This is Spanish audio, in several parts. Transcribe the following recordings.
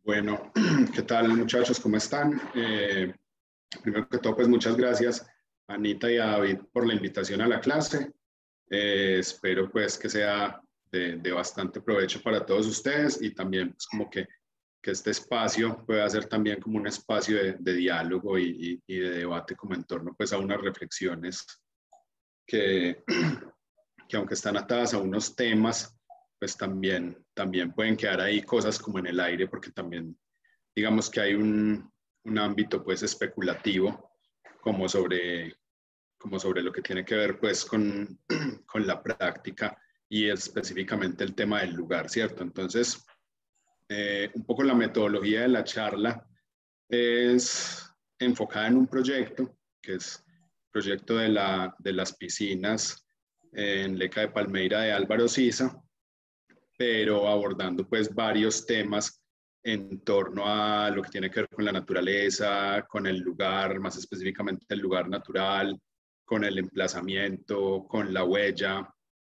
Bueno, ¿qué tal muchachos? ¿Cómo están? Primero que todo, pues muchas gracias a Anita y a David por la invitación a la clase. Espero pues que sea de bastante provecho para todos ustedes y también pues como que este espacio pueda ser también como un espacio de diálogo y de debate como en torno pues a unas reflexiones que, que aunque están atadas a unos temas, pues también pueden quedar ahí cosas como en el aire porque también digamos que hay un ámbito pues especulativo como sobre, como sobre lo que tiene que ver pues con la práctica y específicamente el tema del lugar, ¿cierto? Entonces, un poco la metodología de la charla es enfocada en un proyecto, que es el proyecto de las piscinas en Leca de Palmeira de Álvaro Siza, pero abordando pues varios temas en torno a lo que tiene que ver con la naturaleza, con el lugar, más específicamente el lugar natural, con el emplazamiento, con la huella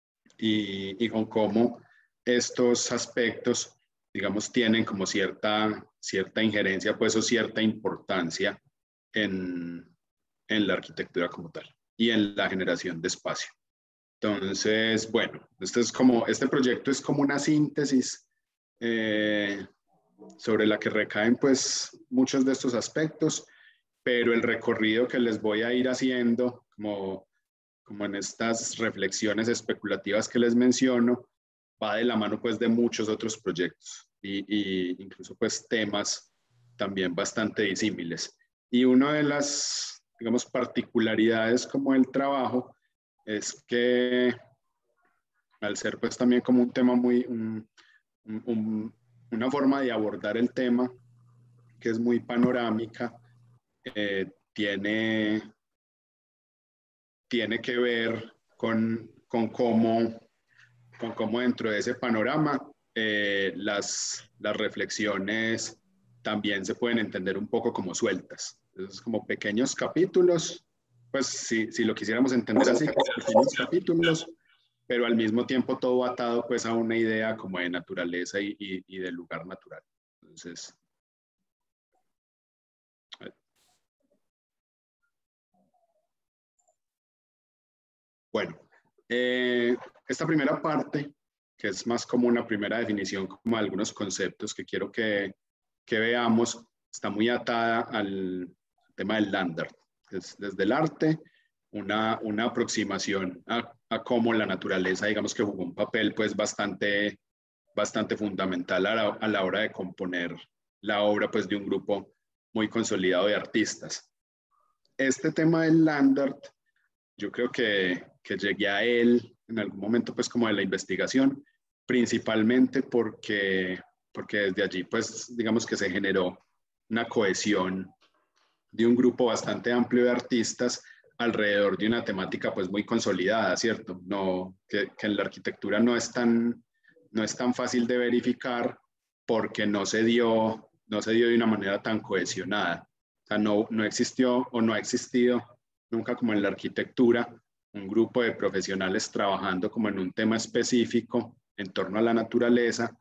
y con cómo estos aspectos, digamos, tienen como cierta injerencia pues o cierta importancia en, en la arquitectura como tal y en la generación de espacio. Entonces, bueno, este proyecto es como una síntesis eh, sobre la que recaen pues muchos de estos aspectos, pero el recorrido que les voy a ir haciendo, como en estas reflexiones especulativas que les menciono, va de la mano pues de muchos otros proyectos y incluso pues temas también bastante disímiles. Y una de las, digamos, particularidades como el trabajo es que al ser pues también como un tema un, una forma de abordar el tema que es muy panorámica, eh, tiene, tiene que ver con cómo dentro de ese panorama las reflexiones también se pueden entender un poco como sueltas. Entonces, como pequeños capítulos, pues si lo quisiéramos entender así, como pequeños capítulos, pero al mismo tiempo todo atado pues a una idea como de naturaleza y del lugar natural. Entonces, bueno, esta primera parte, que es más como una primera definición, como algunos conceptos que quiero que veamos, está muy atada al tema del land art. Es desde el arte, una aproximación a cómo la naturaleza, digamos que jugó un papel pues bastante fundamental a la hora de componer la obra pues de un grupo muy consolidado de artistas. Este tema del land art yo creo que llegué a él en algún momento, pues como de la investigación, principalmente porque desde allí, pues digamos que se generó una cohesión de un grupo bastante amplio de artistas alrededor de una temática pues muy consolidada, ¿cierto? No, que en la arquitectura no es tan fácil de verificar porque no se dio de una manera tan cohesionada. O sea, no existió o no ha existido nunca como en la arquitectura un grupo de profesionales trabajando como en un tema específico en torno a la naturaleza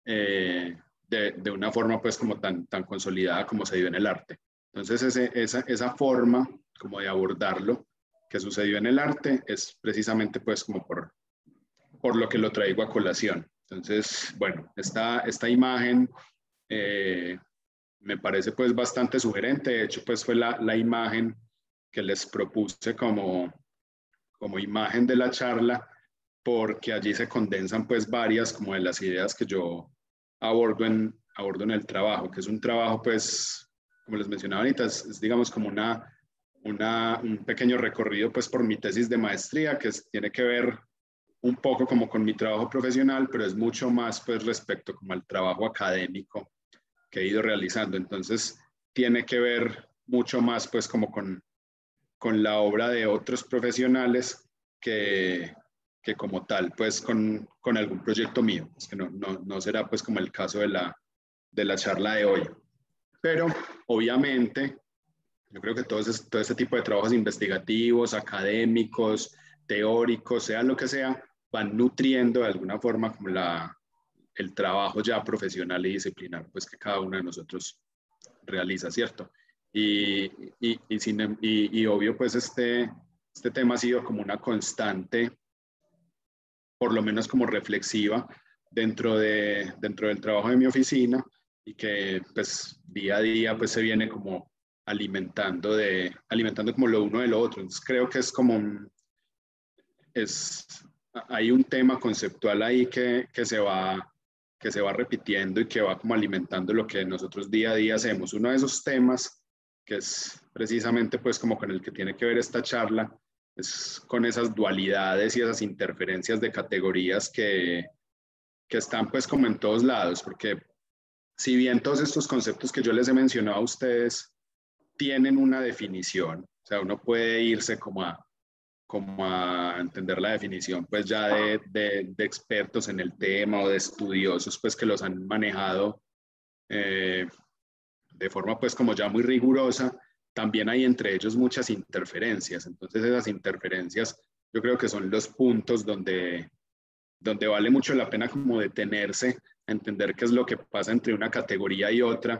de una forma pues como tan consolidada como se dio en el arte. Entonces esa forma como de abordarlo que sucedió en el arte es precisamente pues como por lo que lo traigo a colación. Entonces, bueno, esta imagen eh, me parece pues bastante sugerente, de hecho pues fue la imagen que les propuse como imagen de la charla, porque allí se condensan pues varias como de las ideas que yo abordo en el trabajo, que es un trabajo pues, como les mencionaba ahorita, es digamos como un pequeño recorrido pues por mi tesis de maestría, tiene que ver un poco como con mi trabajo profesional, pero es mucho más pues respecto como al trabajo académico que he ido realizando. Entonces, tiene que ver mucho más pues como con la obra de otros profesionales que como tal, pues con algún proyecto mío, pues que no será pues como el caso de la charla de hoy. Pero obviamente, yo creo que todo este tipo de trabajos investigativos, académicos, teóricos, sea lo que sea, van nutriendo de alguna forma como el trabajo ya profesional y disciplinar pues que cada uno de nosotros realiza, ¿cierto? Y obvio pues este tema ha sido como una constante, por lo menos como reflexiva dentro del trabajo de mi oficina, y que pues día a día pues se viene como alimentando como lo uno de lo otro. Entonces creo que es como hay un tema conceptual ahí que se va repitiendo y que va como alimentando lo que nosotros día a día hacemos. Uno de esos temas, que es precisamente pues como con el que tiene que ver esta charla, es con esas dualidades y esas interferencias de categorías que están pues como en todos lados, porque si bien todos estos conceptos que yo les he mencionado a ustedes tienen una definición, o sea, uno puede irse como a entender la definición pues ya de expertos en el tema o de estudiosos pues que los han manejado de forma pues como ya muy rigurosa. También hay entre ellos muchas interferencias. Entonces esas interferencias yo creo que son los puntos donde vale mucho la pena como detenerse a entender qué es lo que pasa entre una categoría y otra,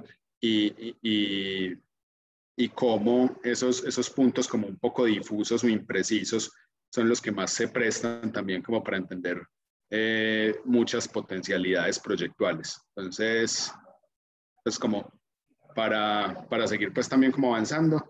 y cómo esos puntos como un poco difusos o imprecisos son los que más se prestan también como para entender muchas potencialidades proyectuales. Entonces, pues como para seguir pues también como avanzando,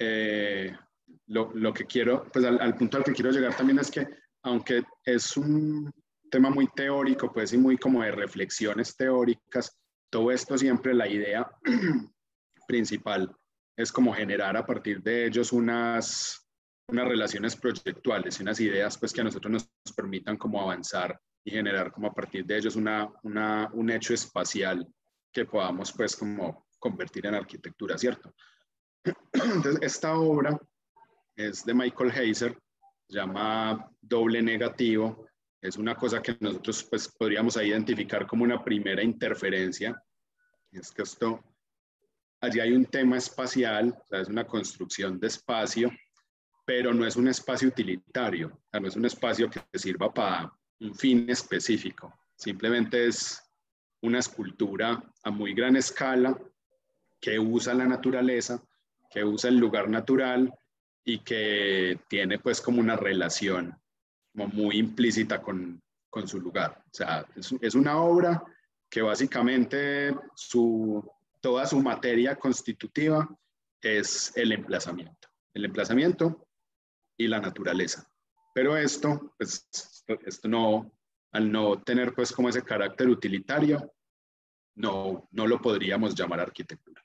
lo que quiero, pues al punto al que quiero llegar también es que, aunque es un tema muy teórico, pues y muy como de reflexiones teóricas, todo esto siempre la idea principal es como generar a partir de ellos unas relaciones proyectuales y unas ideas pues que a nosotros nos permitan como avanzar y generar como a partir de ellos un hecho espacial que podamos pues como convertir en arquitectura, ¿cierto? Entonces, esta obra es de Michael Heiser, se llama Doble Negativo. Es una cosa que nosotros pues podríamos identificar como una primera interferencia. Es que allí hay un tema espacial, o sea, es una construcción de espacio, pero no es un espacio utilitario, o sea, no es un espacio que sirva para un fin específico. Simplemente es una escultura a muy gran escala que usa la naturaleza, que usa el lugar natural y que tiene pues como una relación como muy implícita con su lugar. O sea, es una obra que básicamente toda su materia constitutiva es el emplazamiento y la naturaleza. Pero pues, esto no, al no tener pues como ese carácter utilitario, no lo podríamos llamar arquitectura.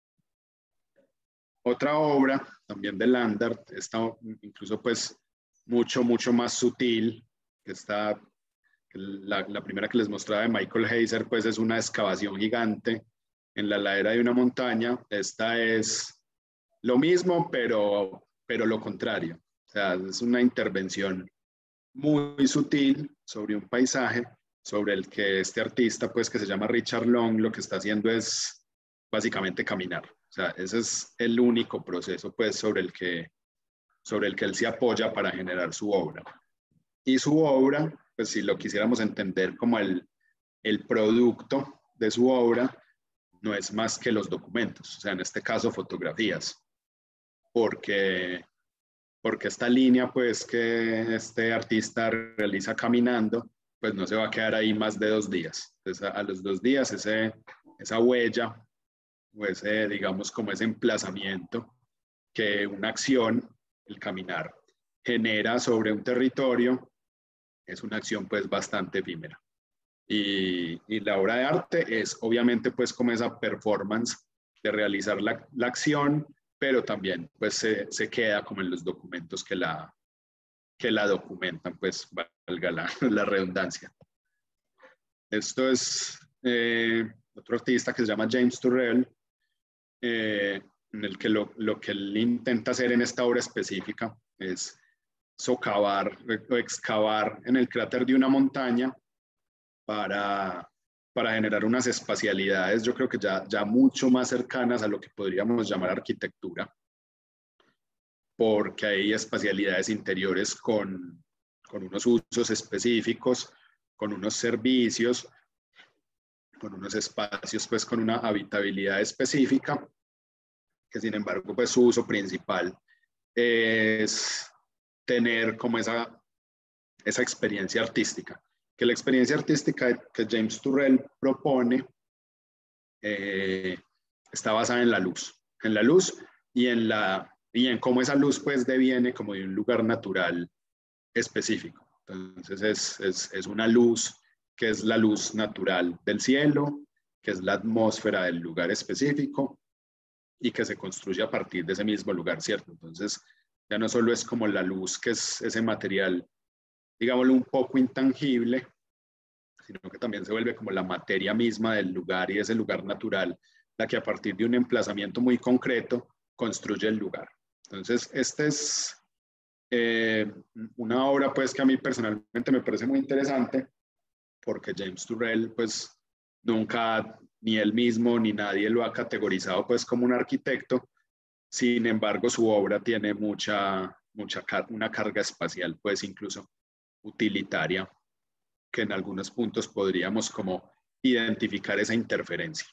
Otra obra también de Landart, está incluso pues mucho más sutil, que está la primera que les mostraba de Michael Heiser, pues es una excavación gigante en la ladera de una montaña. Esta es lo mismo, pero lo contrario. O sea, es una intervención muy sutil sobre un paisaje sobre el que este artista, pues que se llama Richard Long, lo que está haciendo es básicamente caminar. O sea, ese es el único proceso pues sobre el que él se apoya para generar su obra. Y su obra, pues si lo quisiéramos entender como el producto de su obra, no es más que los documentos, o sea, en este caso fotografías, porque esta línea pues que este artista realiza caminando, pues no se va a quedar ahí más de 2 días. Entonces a los 2 días esa huella o ese, digamos, como ese emplazamiento que una acción, el caminar, genera sobre un territorio, es una acción pues bastante efímera. Y la obra de arte es obviamente pues como esa performance de realizar la acción, pero también pues se queda como en los documentos que la documentan, pues valga la redundancia. Esto es otro artista que se llama James Turrell, en el que lo que él intenta hacer en esta obra específica es socavar o excavar en el cráter de una montaña para generar unas espacialidades, yo creo que ya mucho más cercanas a lo que podríamos llamar arquitectura, porque hay espacialidades interiores con unos usos específicos, con unos servicios, con unos espacios pues con una habitabilidad específica, que sin embargo pues su uso principal es tener como esa experiencia artística, que la experiencia artística que James Turrell propone está basada en la luz y en cómo esa luz pues deviene como de un lugar natural específico. Entonces es una luz que es la luz natural del cielo, que es la atmósfera del lugar específico y que se construye a partir de ese mismo lugar, ¿cierto? Entonces ya no solo es como la luz, que es ese material, digámoslo, un poco intangible, sino que también se vuelve como la materia misma del lugar y ese lugar natural, la que a partir de un emplazamiento muy concreto construye el lugar. Entonces, esta es una obra pues que a mí personalmente me parece muy interesante porque James Turrell pues nunca ni él mismo ni nadie lo ha categorizado pues como un arquitecto. Sin embargo, su obra tiene una carga espacial, pues incluso utilitaria, que en algunos puntos podríamos como identificar esa interferencia.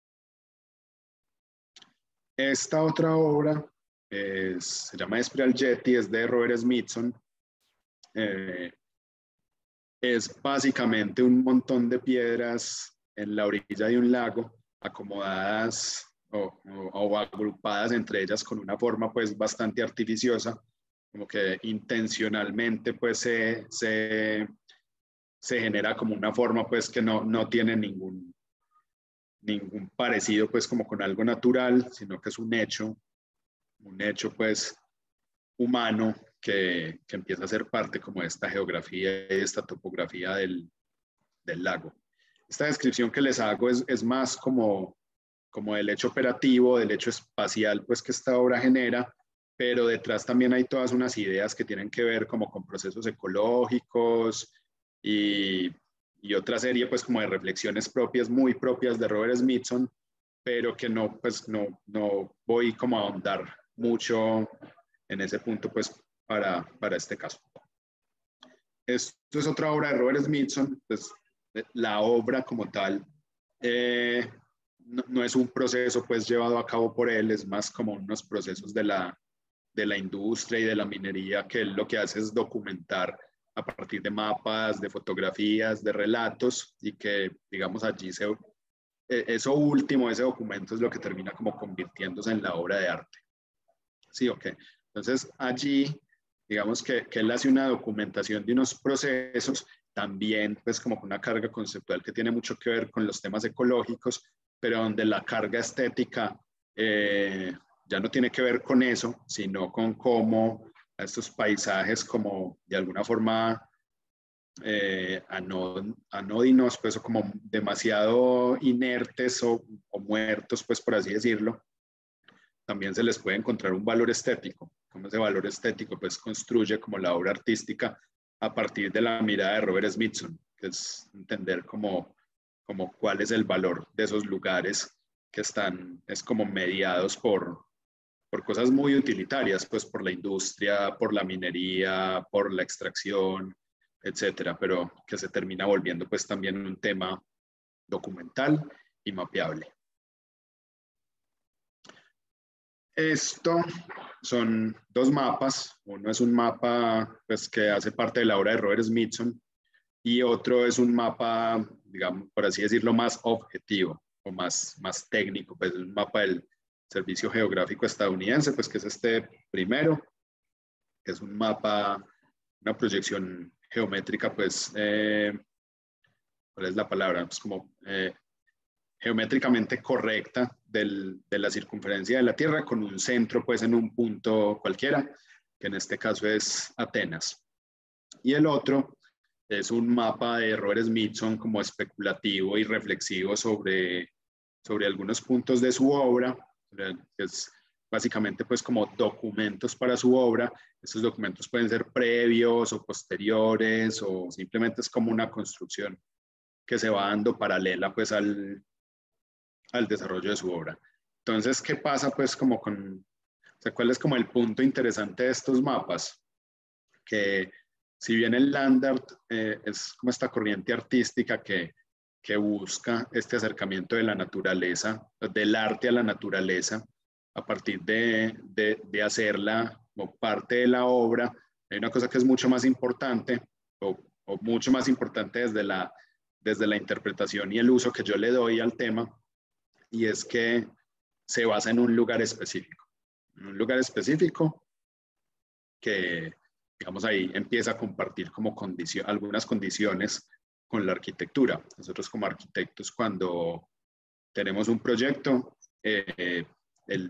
Esta otra obra se llama Espiral Jetty, es de Robert Smithson. Es básicamente un montón de piedras en la orilla de un lago, acomodadas o agrupadas entre ellas con una forma pues bastante artificiosa, como que intencionalmente pues se genera como una forma pues que no tiene ningún parecido pues como con algo natural, sino que es un hecho pues humano que empieza a ser parte como de esta geografía y esta topografía del lago. Esta descripción que les hago es más como del hecho operativo, del hecho espacial pues que esta obra genera, pero detrás también hay todas unas ideas que tienen que ver como con procesos ecológicos y otra serie pues como de reflexiones propias, muy propias de Robert Smithson, pero que pues no voy como a ahondar mucho en ese punto pues para este caso. Esto es otra obra de Robert Smithson, pues la obra como tal no es un proceso pues llevado a cabo por él, es más como unos procesos de la industria y de la minería, que él lo que hace es documentar a partir de mapas, de fotografías, de relatos, y que digamos allí eso último, ese documento es lo que termina como convirtiéndose en la obra de arte. Sí, ok. Entonces allí, digamos que él hace una documentación de unos procesos, también pues como con una carga conceptual que tiene mucho que ver con los temas ecológicos, pero donde la carga estética ya no tiene que ver con eso, sino con cómo estos paisajes como de alguna forma anódinos, pues o como demasiado inertes o muertos, pues por así decirlo, también se les puede encontrar un valor estético. Como ese valor estético pues construye como la obra artística a partir de la mirada de Robert Smithson, que es entender como cuál es el valor de esos lugares que es como mediados por cosas muy utilitarias, pues por la industria, por la minería, por la extracción, etcétera, pero que se termina volviendo pues también un tema documental y mapeable. Esto son dos mapas. Uno es un mapa pues, que hace parte de la obra de Robert Smithson y otro es un mapa, digamos, por así decirlo, más objetivo o más técnico, pues un mapa del Servicio Geográfico Estadounidense, pues que es este primero, que es un mapa, una proyección geométrica, pues, ¿cuál es la palabra? Pues como geométricamente correcta de la circunferencia de la Tierra con un centro pues en un punto cualquiera, que en este caso es Atenas. Y el otro es un mapa de Robert Smithson como especulativo y reflexivo sobre algunos puntos de su obra, que es básicamente pues como documentos para su obra. Estos documentos pueden ser previos o posteriores o simplemente es como una construcción que se va dando paralela pues al desarrollo de su obra. Entonces, ¿qué pasa pues como o sea, cuál es como el punto interesante de estos mapas? Que si bien el land art es como esta corriente artística que que busca este acercamiento de la naturaleza, del arte a la naturaleza, a partir de hacerla como parte de la obra. Hay una cosa que es mucho más importante, o mucho más importante desde la interpretación y el uso que yo le doy al tema, y es que se basa en un lugar específico. En un lugar específico que, digamos, ahí empieza a compartir como algunas condiciones con la arquitectura. Nosotros como arquitectos, cuando tenemos un proyecto, el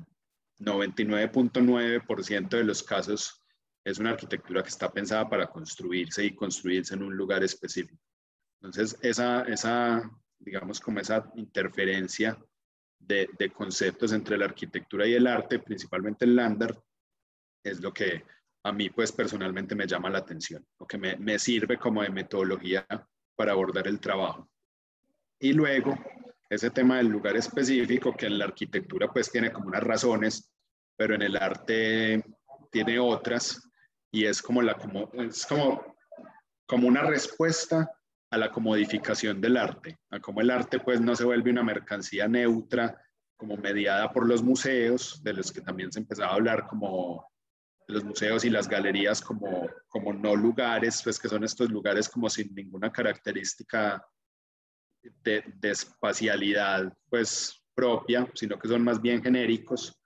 99.9% de los casos es una arquitectura que está pensada para construirse y construirse en un lugar específico. Entonces, digamos, como esa interferencia de conceptos entre la arquitectura y el arte, principalmente el land art, es lo que a mí, pues, personalmente me llama la atención, lo que me sirve como de metodología para abordar el trabajo. Y luego, ese tema del lugar específico, que en la arquitectura, pues, tiene como unas razones, pero en el arte tiene otras, y es como una respuesta a la comodificación del arte, a cómo el arte pues no se vuelve una mercancía neutra, como mediada por los museos, de los que también se empezaba a hablar como los museos y las galerías como no lugares, pues que son estos lugares como sin ninguna característica de espacialidad pues propia, sino que son más bien genéricos,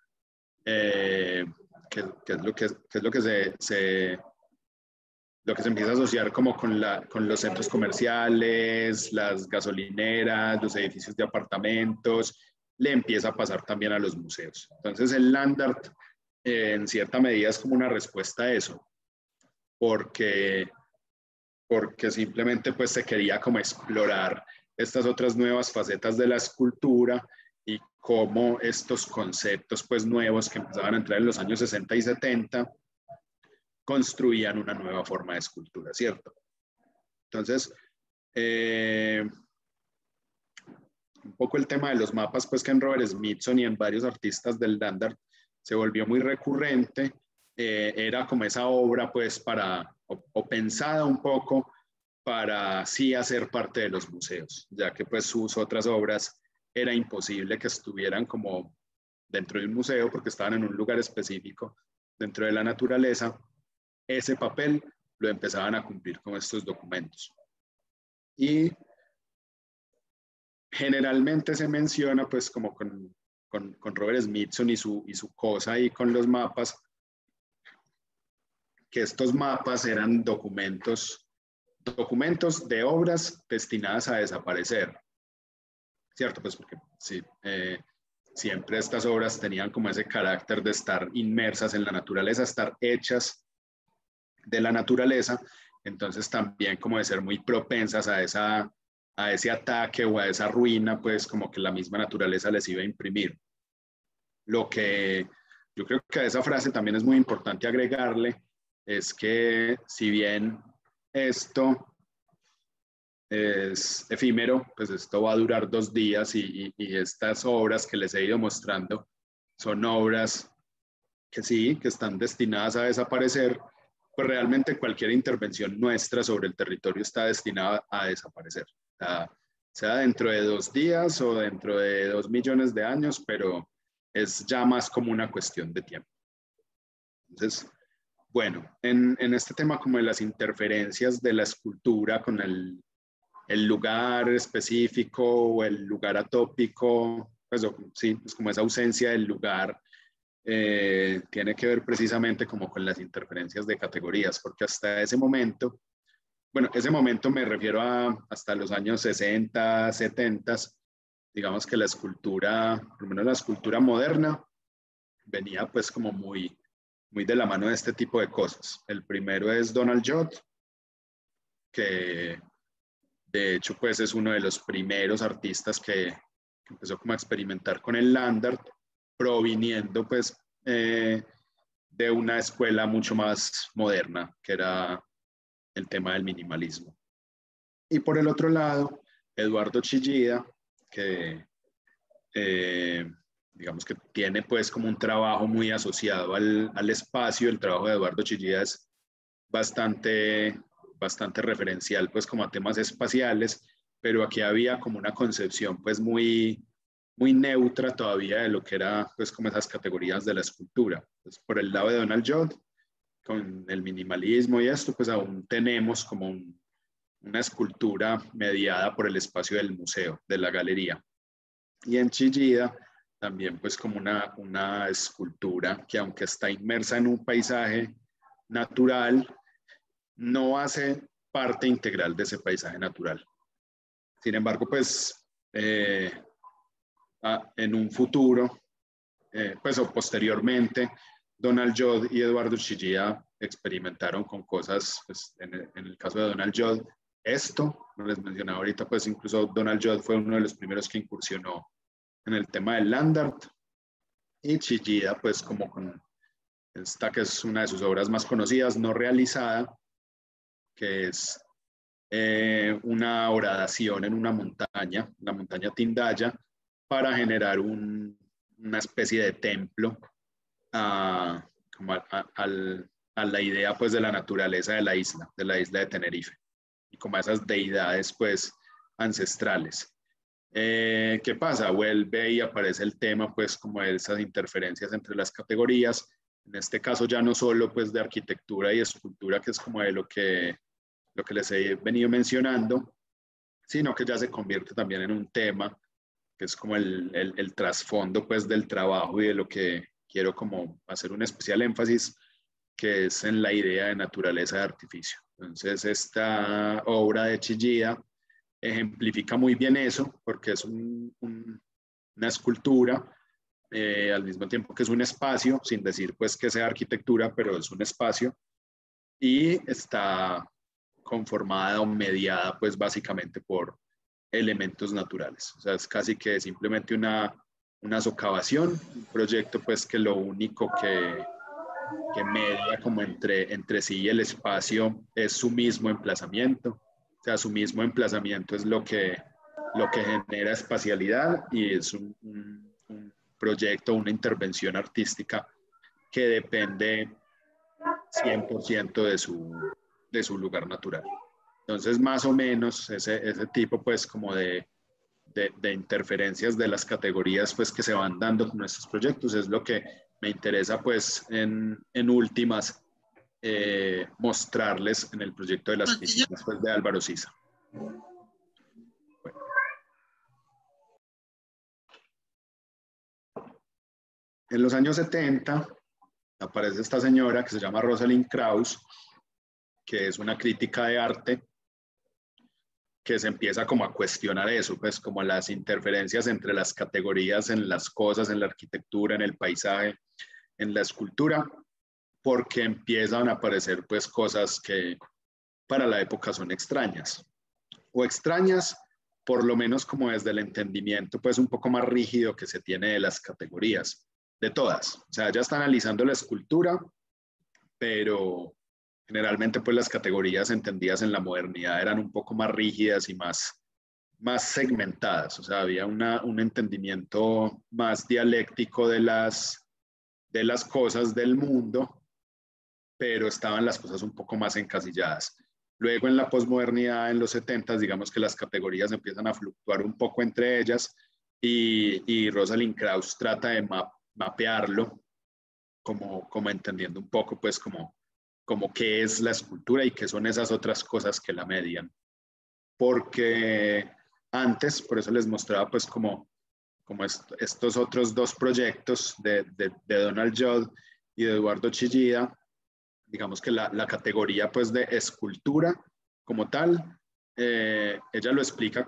que es lo que se empieza a asociar como con los centros comerciales, las gasolineras, los edificios de apartamentos, le empieza a pasar también a los museos. Entonces el land art, en cierta medida, es como una respuesta a eso, porque simplemente pues se quería como explorar estas otras nuevas facetas de la escultura y cómo estos conceptos pues nuevos que empezaban a entrar en los años 60 y 70 construían una nueva forma de escultura, ¿cierto? Entonces, un poco el tema de los mapas, pues que en Robert Smithson y en varios artistas del land art se volvió muy recurrente, era como esa obra pues o pensada un poco para sí hacer parte de los museos, ya que pues sus otras obras era imposible que estuvieran como dentro del museo porque estaban en un lugar específico dentro de la naturaleza. Ese papel lo empezaban a cumplir con estos documentos. Y generalmente se menciona, pues como con Robert Smithson y su cosa ahí con los mapas, que estos mapas eran documentos de obras destinadas a desaparecer, ¿cierto? Pues porque sí, siempre estas obras tenían como ese carácter de estar inmersas en la naturaleza, estar hechas de la naturaleza, entonces también como de ser muy propensas a ese ataque o a esa ruina, pues como que la misma naturaleza les iba a imprimir. Lo que yo creo que a esa frase también es muy importante agregarle es que si bien esto es efímero, pues esto va a durar 2 días y estas obras que les he ido mostrando son obras que sí, que están destinadas a desaparecer, pues realmente cualquier intervención nuestra sobre el territorio está destinada a desaparecer. Sea dentro de 2 días o dentro de 2 millones de años, pero es ya más como una cuestión de tiempo. Entonces, bueno, en este tema como de las interferencias de la escultura con el lugar específico o el lugar atópico, pues sí, es como esa ausencia del lugar, tiene que ver precisamente como con las interferencias de categorías, porque hasta ese momento, bueno, ese momento me refiero hasta los años 60, 70, digamos que la escultura, por lo menos la escultura moderna, venía pues como muy de la mano de este tipo de cosas. El primero es Donald Judd, que de hecho pues es uno de los primeros artistas que empezó como a experimentar con el land art, proviniendo pues de una escuela mucho más moderna, que era el tema del minimalismo. Y por el otro lado, Eduardo Chillida, que digamos que tiene pues como un trabajo muy asociado al espacio. El trabajo de Eduardo Chillida es bastante referencial pues como a temas espaciales, pero aquí había como una concepción pues muy, muy neutra todavía de lo que era pues como esas categorías de la escultura. Entonces, por el lado de Donald Judd, con el minimalismo y esto, pues aún tenemos como una escultura mediada por el espacio del museo, de la galería. Y en Chillida también pues como una escultura que aunque está inmersa en un paisaje natural, no hace parte integral de ese paisaje natural. Sin embargo, pues en un futuro, pues o posteriormente, Donald Judd y Eduardo Chillida experimentaron con cosas, pues, en el caso de Donald Judd, esto, como les mencionaba ahorita, pues incluso Donald Judd fue uno de los primeros que incursionó en el tema del land art, y Chillida, pues como con esta que es una de sus obras más conocidas, no realizada, que es una horadación en una montaña, la montaña Tindaya, para generar una especie de templo como a la idea pues de la naturaleza de la isla de Tenerife, y como a esas deidades pues ancestrales. ¿Qué pasa? Vuelve y aparece el tema pues como de esas interferencias entre las categorías, en este caso ya no solo pues de arquitectura y escultura, que es como de lo que les he venido mencionando, sino que ya se convierte también en un tema que es como el trasfondo pues del trabajo y de lo que quiero como hacer un especial énfasis, que es en la idea de naturaleza de artificio. Entonces esta obra de Chillida ejemplifica muy bien eso, porque es una escultura, al mismo tiempo que es un espacio, sin decir pues que sea arquitectura, pero es un espacio, y está conformada o mediada pues básicamente por elementos naturales. O sea, es casi que simplemente una socavación, un proyecto pues que lo único que media como entre sí y el espacio es su mismo emplazamiento. O sea, su mismo emplazamiento es lo que genera espacialidad, y es un proyecto, una intervención artística que depende 100% de su lugar natural. Entonces, más o menos, ese tipo, pues, como de interferencias de las categorías, pues, que se van dando con estos proyectos, es lo que me interesa, pues, en últimas, mostrarles en el proyecto de las piscinas, pues, de Álvaro Siza. Bueno. En los años 70 aparece esta señora que se llama Rosalind Krauss, que es una crítica de arte que se empieza como a cuestionar eso, pues como las interferencias entre las categorías en las cosas, en la arquitectura, en el paisaje, en la escultura, porque empiezan a aparecer pues cosas que para la época son extrañas, o extrañas por lo menos como desde el entendimiento pues un poco más rígido que se tiene de las categorías, de todas. O sea, ya está analizando la escultura, pero generalmente pues las categorías entendidas en la modernidad eran un poco más rígidas y más segmentadas. O sea, había un entendimiento más dialéctico de las cosas del mundo, pero estaban las cosas un poco más encasilladas. Luego en la posmodernidad, en los 70, digamos que las categorías empiezan a fluctuar un poco entre ellas, y Rosalind Krauss trata de mapearlo como entendiendo un poco pues como qué es la escultura y qué son esas otras cosas que la median. Porque antes, por eso les mostraba pues como estos otros dos proyectos de Donald Judd y de Eduardo Chillida, digamos que la categoría pues de escultura como tal, ella lo explica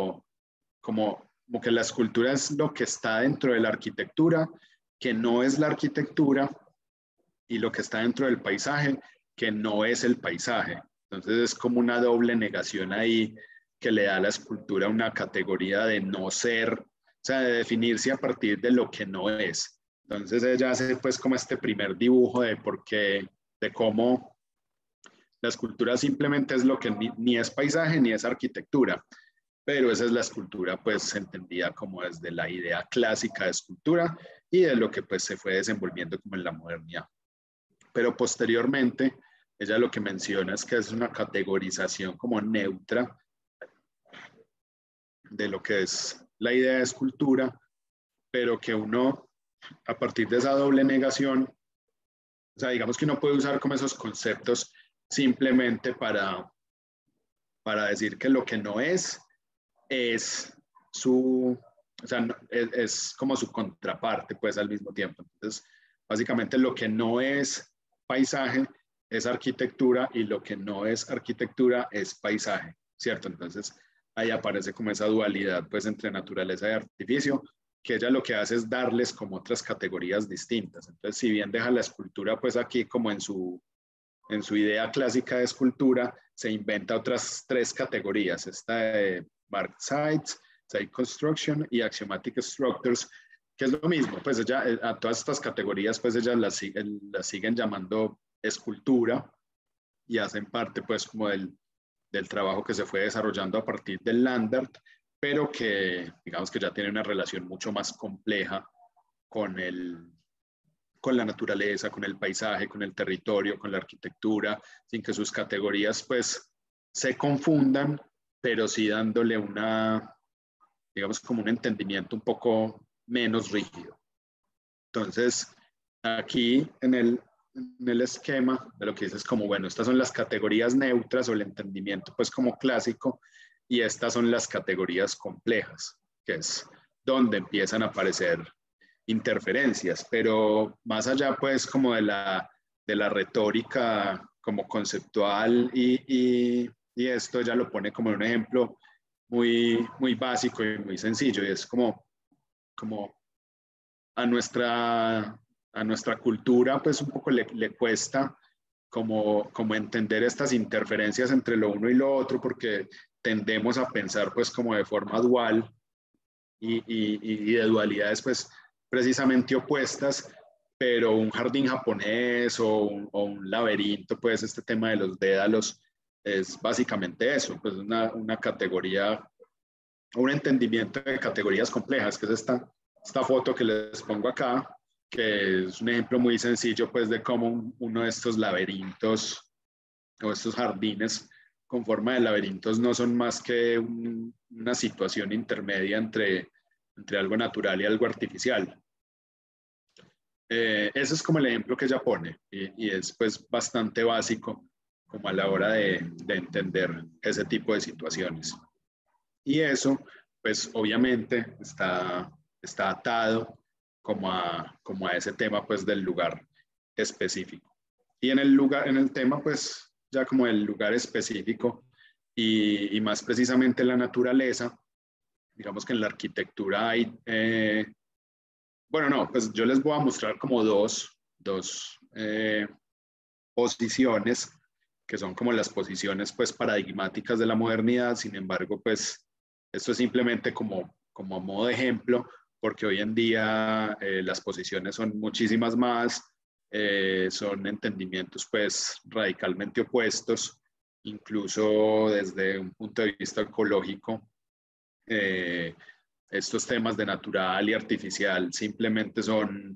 como que la escultura es lo que está dentro de la arquitectura, que no es la arquitectura, y lo que está dentro del paisaje, que no es el paisaje. Entonces es como una doble negación ahí que le da a la escultura una categoría de no ser, o sea, de definirse a partir de lo que no es. Entonces ella hace pues como este primer dibujo de por qué, de cómo la escultura simplemente es lo que ni es paisaje ni es arquitectura, pero esa es la escultura pues entendida como desde la idea clásica de escultura y de lo que pues se fue desenvolviendo como en la modernidad. Pero posteriormente ella lo que menciona es que es una categorización como neutra de lo que es la idea de escultura, pero que uno, a partir de esa doble negación, o sea, digamos que uno puede usar como esos conceptos simplemente para decir que lo que no es su, o sea, es como su contraparte, pues al mismo tiempo. Entonces, básicamente lo que no es paisaje es arquitectura y lo que no es arquitectura es paisaje, ¿cierto? Entonces, ahí aparece como esa dualidad, pues, entre naturaleza y artificio, que ella lo que hace es darles como otras categorías distintas. Entonces, si bien deja la escultura, pues, aquí como en su idea clásica de escultura, se inventa otras tres categorías, esta de Marked Sites, Site Construction y Axiomatic Structures, que es lo mismo, pues ella, a todas estas categorías, pues ellas las siguen llamando escultura y hacen parte, pues, como del trabajo que se fue desarrollando a partir del land art, pero que, digamos que ya tiene una relación mucho más compleja con con la naturaleza, con el paisaje, con el territorio, con la arquitectura, sin que sus categorías pues se confundan, pero sí dándole una, digamos, como un entendimiento un poco menos rígido. Entonces, aquí en el esquema de lo que dices como, bueno, estas son las categorías neutras o el entendimiento pues como clásico y estas son las categorías complejas, que es donde empiezan a aparecer interferencias, pero más allá pues como de la retórica como conceptual y esto ya lo pone como un ejemplo muy básico y muy sencillo y es como a nuestra cultura pues un poco le cuesta como entender estas interferencias entre lo uno y lo otro porque tendemos a pensar pues como de forma dual y de dualidades pues precisamente opuestas, pero un jardín japonés o un laberinto, pues este tema de los dédalos es básicamente eso, pues una categoría, un entendimiento de categorías complejas, que es esta foto que les pongo acá, que es un ejemplo muy sencillo pues de cómo uno de estos laberintos o estos jardines con forma de laberintos no son más que una situación intermedia entre algo natural y algo artificial. Ese es como el ejemplo que ella pone y es pues bastante básico como a la hora de entender ese tipo de situaciones. Y eso pues obviamente está atado como a ese tema pues del lugar específico. Y en el tema pues ya como el lugar específico y más precisamente la naturaleza, digamos que en la arquitectura hay bueno, no, pues yo les voy a mostrar como dos posiciones que son como las posiciones pues paradigmáticas de la modernidad. Sin embargo, pues esto es simplemente como a modo de ejemplo, porque hoy en día las posiciones son muchísimas más, son entendimientos pues radicalmente opuestos, incluso desde un punto de vista ecológico. Eh, Estos temas de natural y artificial simplemente son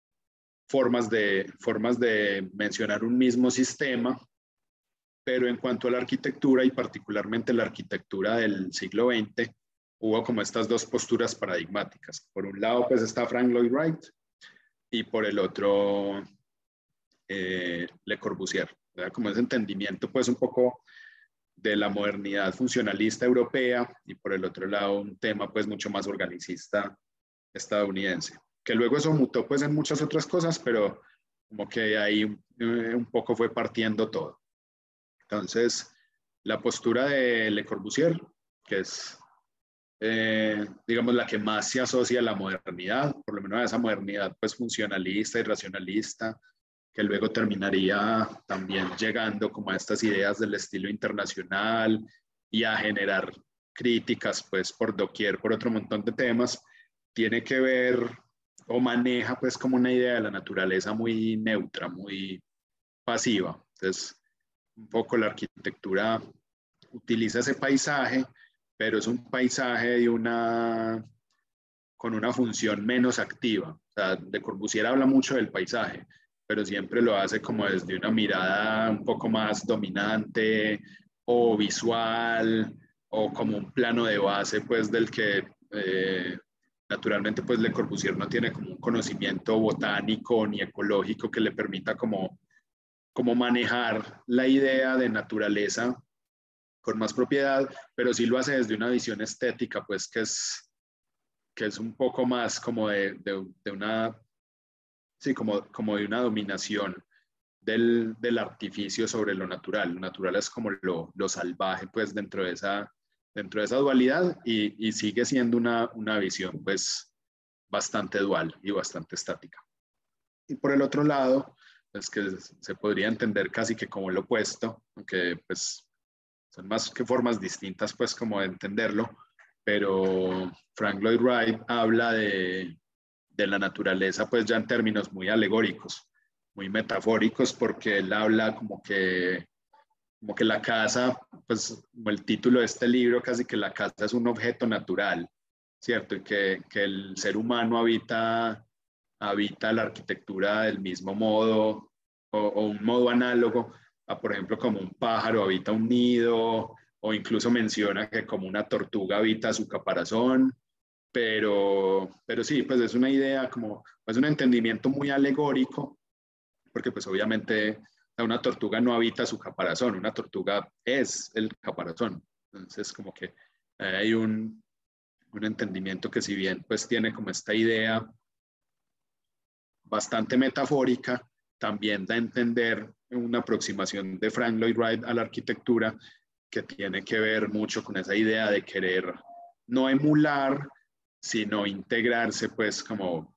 formas de mencionar un mismo sistema, pero en cuanto a la arquitectura y particularmente la arquitectura del siglo XX, hubo como estas dos posturas paradigmáticas. Por un lado, pues está Frank Lloyd Wright y por el otro, Le Corbusier, ¿verdad? Como ese entendimiento, pues un poco de la modernidad funcionalista europea y por el otro lado un tema pues mucho más organicista estadounidense, que luego eso mutó pues en muchas otras cosas, pero como que ahí un poco fue partiendo todo. Entonces, la postura de Le Corbusier, que es, digamos, la que más se asocia a la modernidad, por lo menos a esa modernidad pues funcionalista y racionalista, que luego terminaría también llegando como a estas ideas del estilo internacional y a generar críticas pues por doquier, por otro montón de temas, tiene que ver o maneja pues como una idea de la naturaleza muy neutra, muy pasiva. Entonces, un poco la arquitectura utiliza ese paisaje, pero es un paisaje con una función menos activa. O sea, de Corbusier habla mucho del paisaje, pero siempre lo hace como desde una mirada un poco más dominante o visual o como un plano de base, pues del que naturalmente pues Le Corbusier no tiene como un conocimiento botánico ni ecológico que le permita como manejar la idea de naturaleza con más propiedad, pero sí lo hace desde una visión estética, pues que es un poco más como de una, sí, como de una dominación del artificio sobre lo natural. Lo natural es como lo salvaje, pues dentro de esa dualidad y sigue siendo una visión, pues, bastante dual y bastante estática. Y por el otro lado, es que se podría entender casi que como lo opuesto, aunque pues son más que formas distintas, pues, como de entenderlo, pero Frank Lloyd Wright habla de la naturaleza, pues, ya en términos muy alegóricos, muy metafóricos, porque él habla como que la casa, pues, como el título de este libro, casi que la casa es un objeto natural, ¿cierto? Y que el ser humano habita la arquitectura del mismo modo o un modo análogo a, por ejemplo, como un pájaro habita un nido o incluso menciona que como una tortuga habita su caparazón, pero sí, pues es una idea como, es un entendimiento muy alegórico, porque pues obviamente una tortuga no habita su caparazón, una tortuga es el caparazón. Entonces como que hay un entendimiento que si bien pues tiene como esta idea bastante metafórica, también da a entender una aproximación de Frank Lloyd Wright a la arquitectura que tiene que ver mucho con esa idea de querer no emular, sino integrarse pues como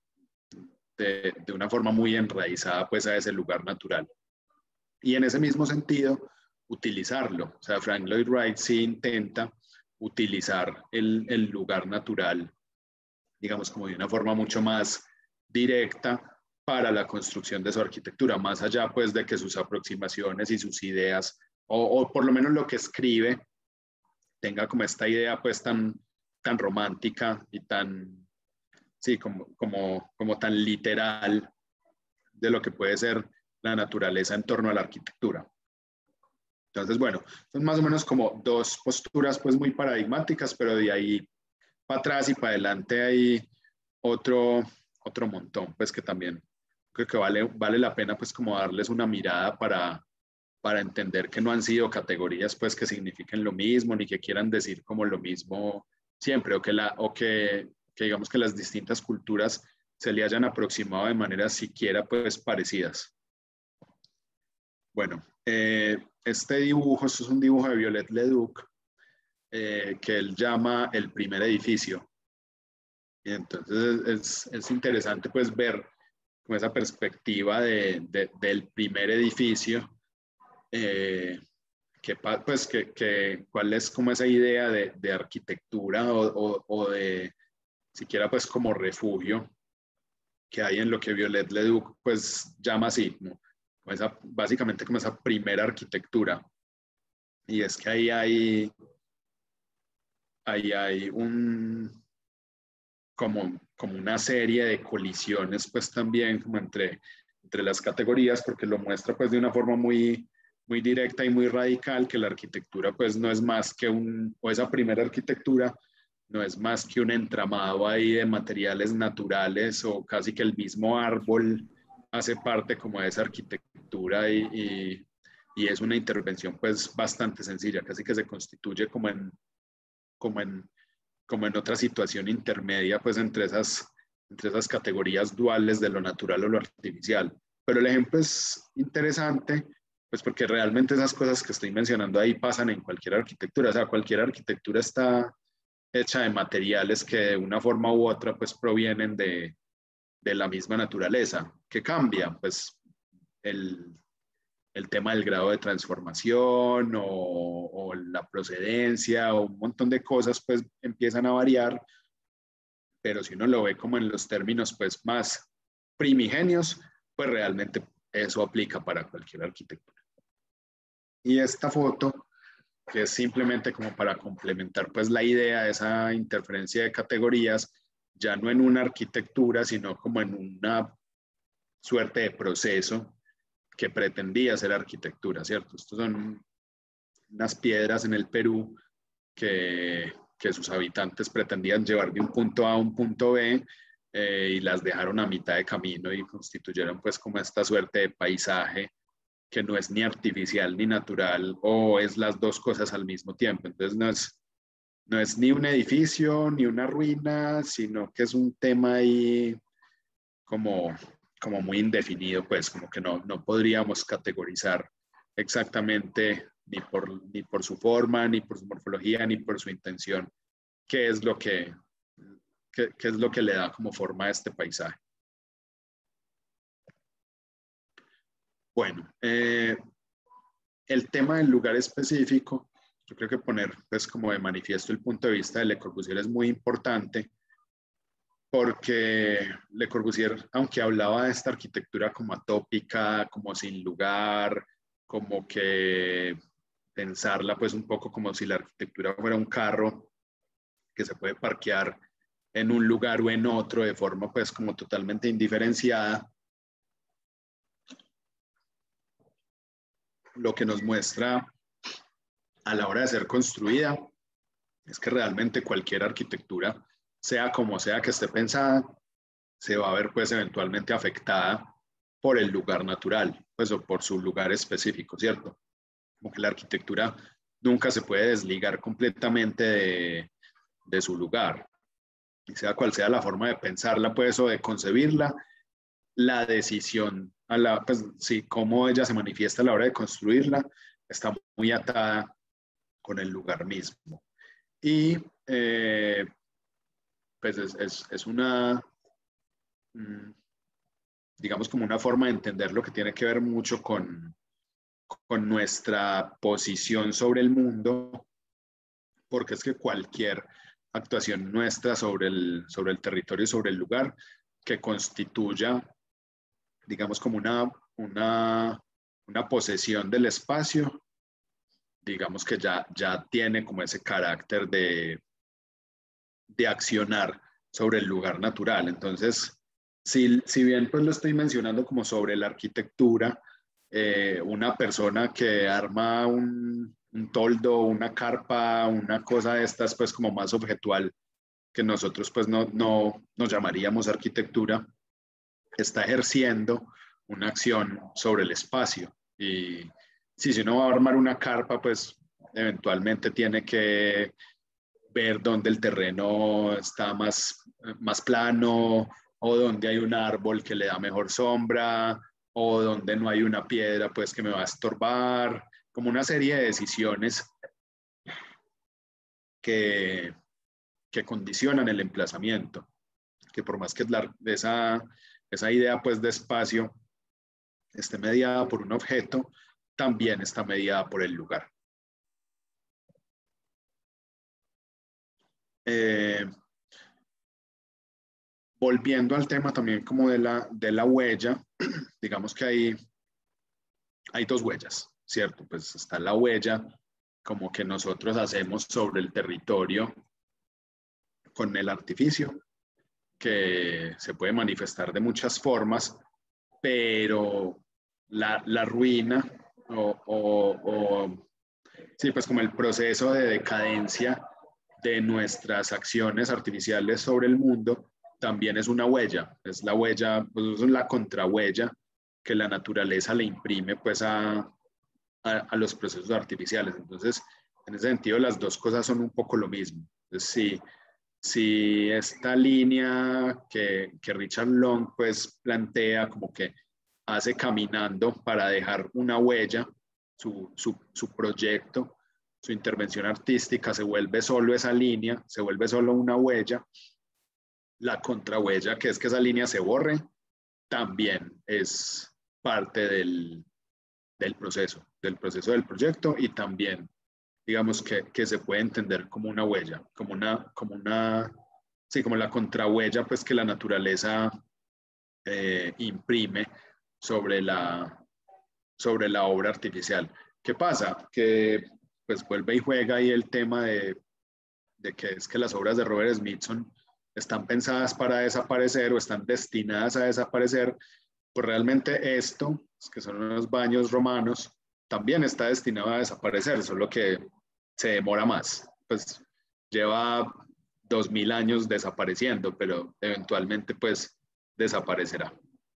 de una forma muy enraizada pues a ese lugar natural. Y en ese mismo sentido, utilizarlo. O sea, Frank Lloyd Wright sí intenta utilizar el lugar natural, digamos, como de una forma mucho más directa para la construcción de su arquitectura, más allá pues de que sus aproximaciones y sus ideas, o por lo menos lo que escribe, tenga como esta idea pues tan romántica y tan, sí, como tan literal de lo que puede ser la naturaleza en torno a la arquitectura. Entonces, bueno, son más o menos como dos posturas pues muy paradigmáticas, pero de ahí para atrás y para adelante hay otro, otro montón, pues que también creo que vale la pena pues como darles una mirada para entender que no han sido categorías pues que signifiquen lo mismo ni que quieran decir como lo mismo siempre que digamos que las distintas culturas se le hayan aproximado de maneras siquiera pues parecidas. Bueno, este dibujo, esto es un dibujo de Viollet Leduc, que él llama el primer edificio. Y entonces es interesante pues ver como esa perspectiva del primer edificio, pues cuál es como esa idea de arquitectura o de siquiera pues como refugio que hay en lo que Viollet Leduc pues llama así, ¿no? Como básicamente como esa primera arquitectura. Y es que ahí hay como una serie de colisiones, pues también como entre las categorías, porque lo muestra pues de una forma muy directa y muy radical, que la arquitectura pues no es más que o esa primera arquitectura no es más que un entramado ahí de materiales naturales o casi que el mismo árbol hace parte como de esa arquitectura y es una intervención pues bastante sencilla, casi que se constituye como en como en otra situación intermedia, pues entre esas categorías duales de lo natural o lo artificial. Pero el ejemplo es interesante, pues porque realmente esas cosas que estoy mencionando ahí pasan en cualquier arquitectura, o sea, cualquier arquitectura está hecha de materiales que de una forma u otra pues provienen de la misma naturaleza, que cambian, pues el, el tema del grado de transformación o la procedencia o un montón de cosas pues empiezan a variar, pero si uno lo ve como en los términos pues más primigenios, pues realmente eso aplica para cualquier arquitectura. Y esta foto, que es simplemente como para complementar pues la idea de esa interferencia de categorías, ya no en una arquitectura, sino como en una suerte de proceso que pretendía ser arquitectura, ¿cierto? Estos son unas piedras en el Perú que sus habitantes pretendían llevar de un punto A a un punto B, y las dejaron a mitad de camino y constituyeron pues como esta suerte de paisaje que no es ni artificial ni natural, o es las dos cosas al mismo tiempo. Entonces no es ni un edificio ni una ruina, sino que es un tema ahí como, como muy indefinido, pues como que no podríamos categorizar exactamente ni por su forma, ni por su morfología, ni por su intención, qué es lo qué es lo que le da como forma a este paisaje. Bueno, el tema del lugar específico, yo creo que poner pues como de manifiesto el punto de vista de Le Corbusier es muy importante, porque Le Corbusier, aunque hablaba de esta arquitectura como atópica, como sin lugar, como que pensarla pues un poco como si la arquitectura fuera un carro que se puede parquear en un lugar o en otro de forma pues como totalmente indiferenciada, lo que nos muestra a la hora de ser construida es que realmente cualquier arquitectura, sea como sea que esté pensada, se va a ver pues eventualmente afectada por el lugar natural, pues o por su lugar específico, ¿cierto? Como que la arquitectura nunca se puede desligar completamente de su lugar, y sea cual sea la forma de pensarla pues o de concebirla, la decisión a la, pues sí, cómo ella se manifiesta a la hora de construirla, está muy atada con el lugar mismo. Y pues es una, digamos, como una forma de entender lo que tiene que ver mucho con nuestra posición sobre el mundo, porque es que cualquier actuación nuestra sobre el territorio, sobre el lugar, que constituya, digamos, como una posesión del espacio, digamos que ya tiene como ese carácter de accionar sobre el lugar natural. Entonces, si bien pues lo estoy mencionando como sobre la arquitectura, una persona que arma un toldo, una carpa, una cosa de estas pues como más objetual, que nosotros pues no nos llamaríamos arquitectura, está ejerciendo una acción sobre el espacio. Y si uno va a armar una carpa, pues eventualmente tiene que ver dónde el terreno está más plano, o donde hay un árbol que le da mejor sombra, o donde no hay una piedra pues que me va a estorbar, como una serie de decisiones que, que condicionan el emplazamiento, que por más que esa idea pues de espacio esté mediada por un objeto, también está mediada por el lugar. Volviendo al tema también como de la huella, digamos que hay dos huellas, ¿cierto? Pues está la huella como que nosotros hacemos sobre el territorio con el artificio, que se puede manifestar de muchas formas, pero la ruina sí, pues como el proceso de decadencia de nuestras acciones artificiales sobre el mundo también es una huella, es la huella, pues es la contrahuella que la naturaleza le imprime pues a los procesos artificiales. Entonces, en ese sentido, las dos cosas son un poco lo mismo. Entonces, si esta línea que Richard Long pues plantea como que hace caminando para dejar una huella, su proyecto, su intervención artística se vuelve solo esa línea, se vuelve solo una huella, la contrahuella, que es que esa línea se borre, también es parte del proceso del proyecto, y también digamos que se puede entender como una huella, sí, como la contrahuella pues que la naturaleza imprime sobre sobre la obra artificial. ¿Qué pasa? Que pues vuelve y juega ahí el tema de que es que las obras de Robert Smithson están pensadas para desaparecer o están destinadas a desaparecer, pues realmente esto, que son unos baños romanos, también está destinado a desaparecer, solo que se demora más. pues lleva 2000 años desapareciendo, pero eventualmente pues desaparecerá.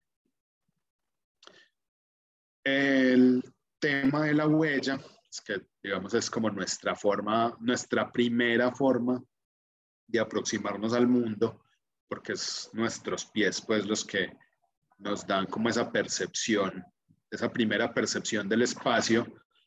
El tema de la huella, es que digamos es como nuestra forma, nuestra primera forma de aproximarnos al mundo, porque es nuestros pies pues los que nos dan como esa percepción, esa primera percepción del espacio,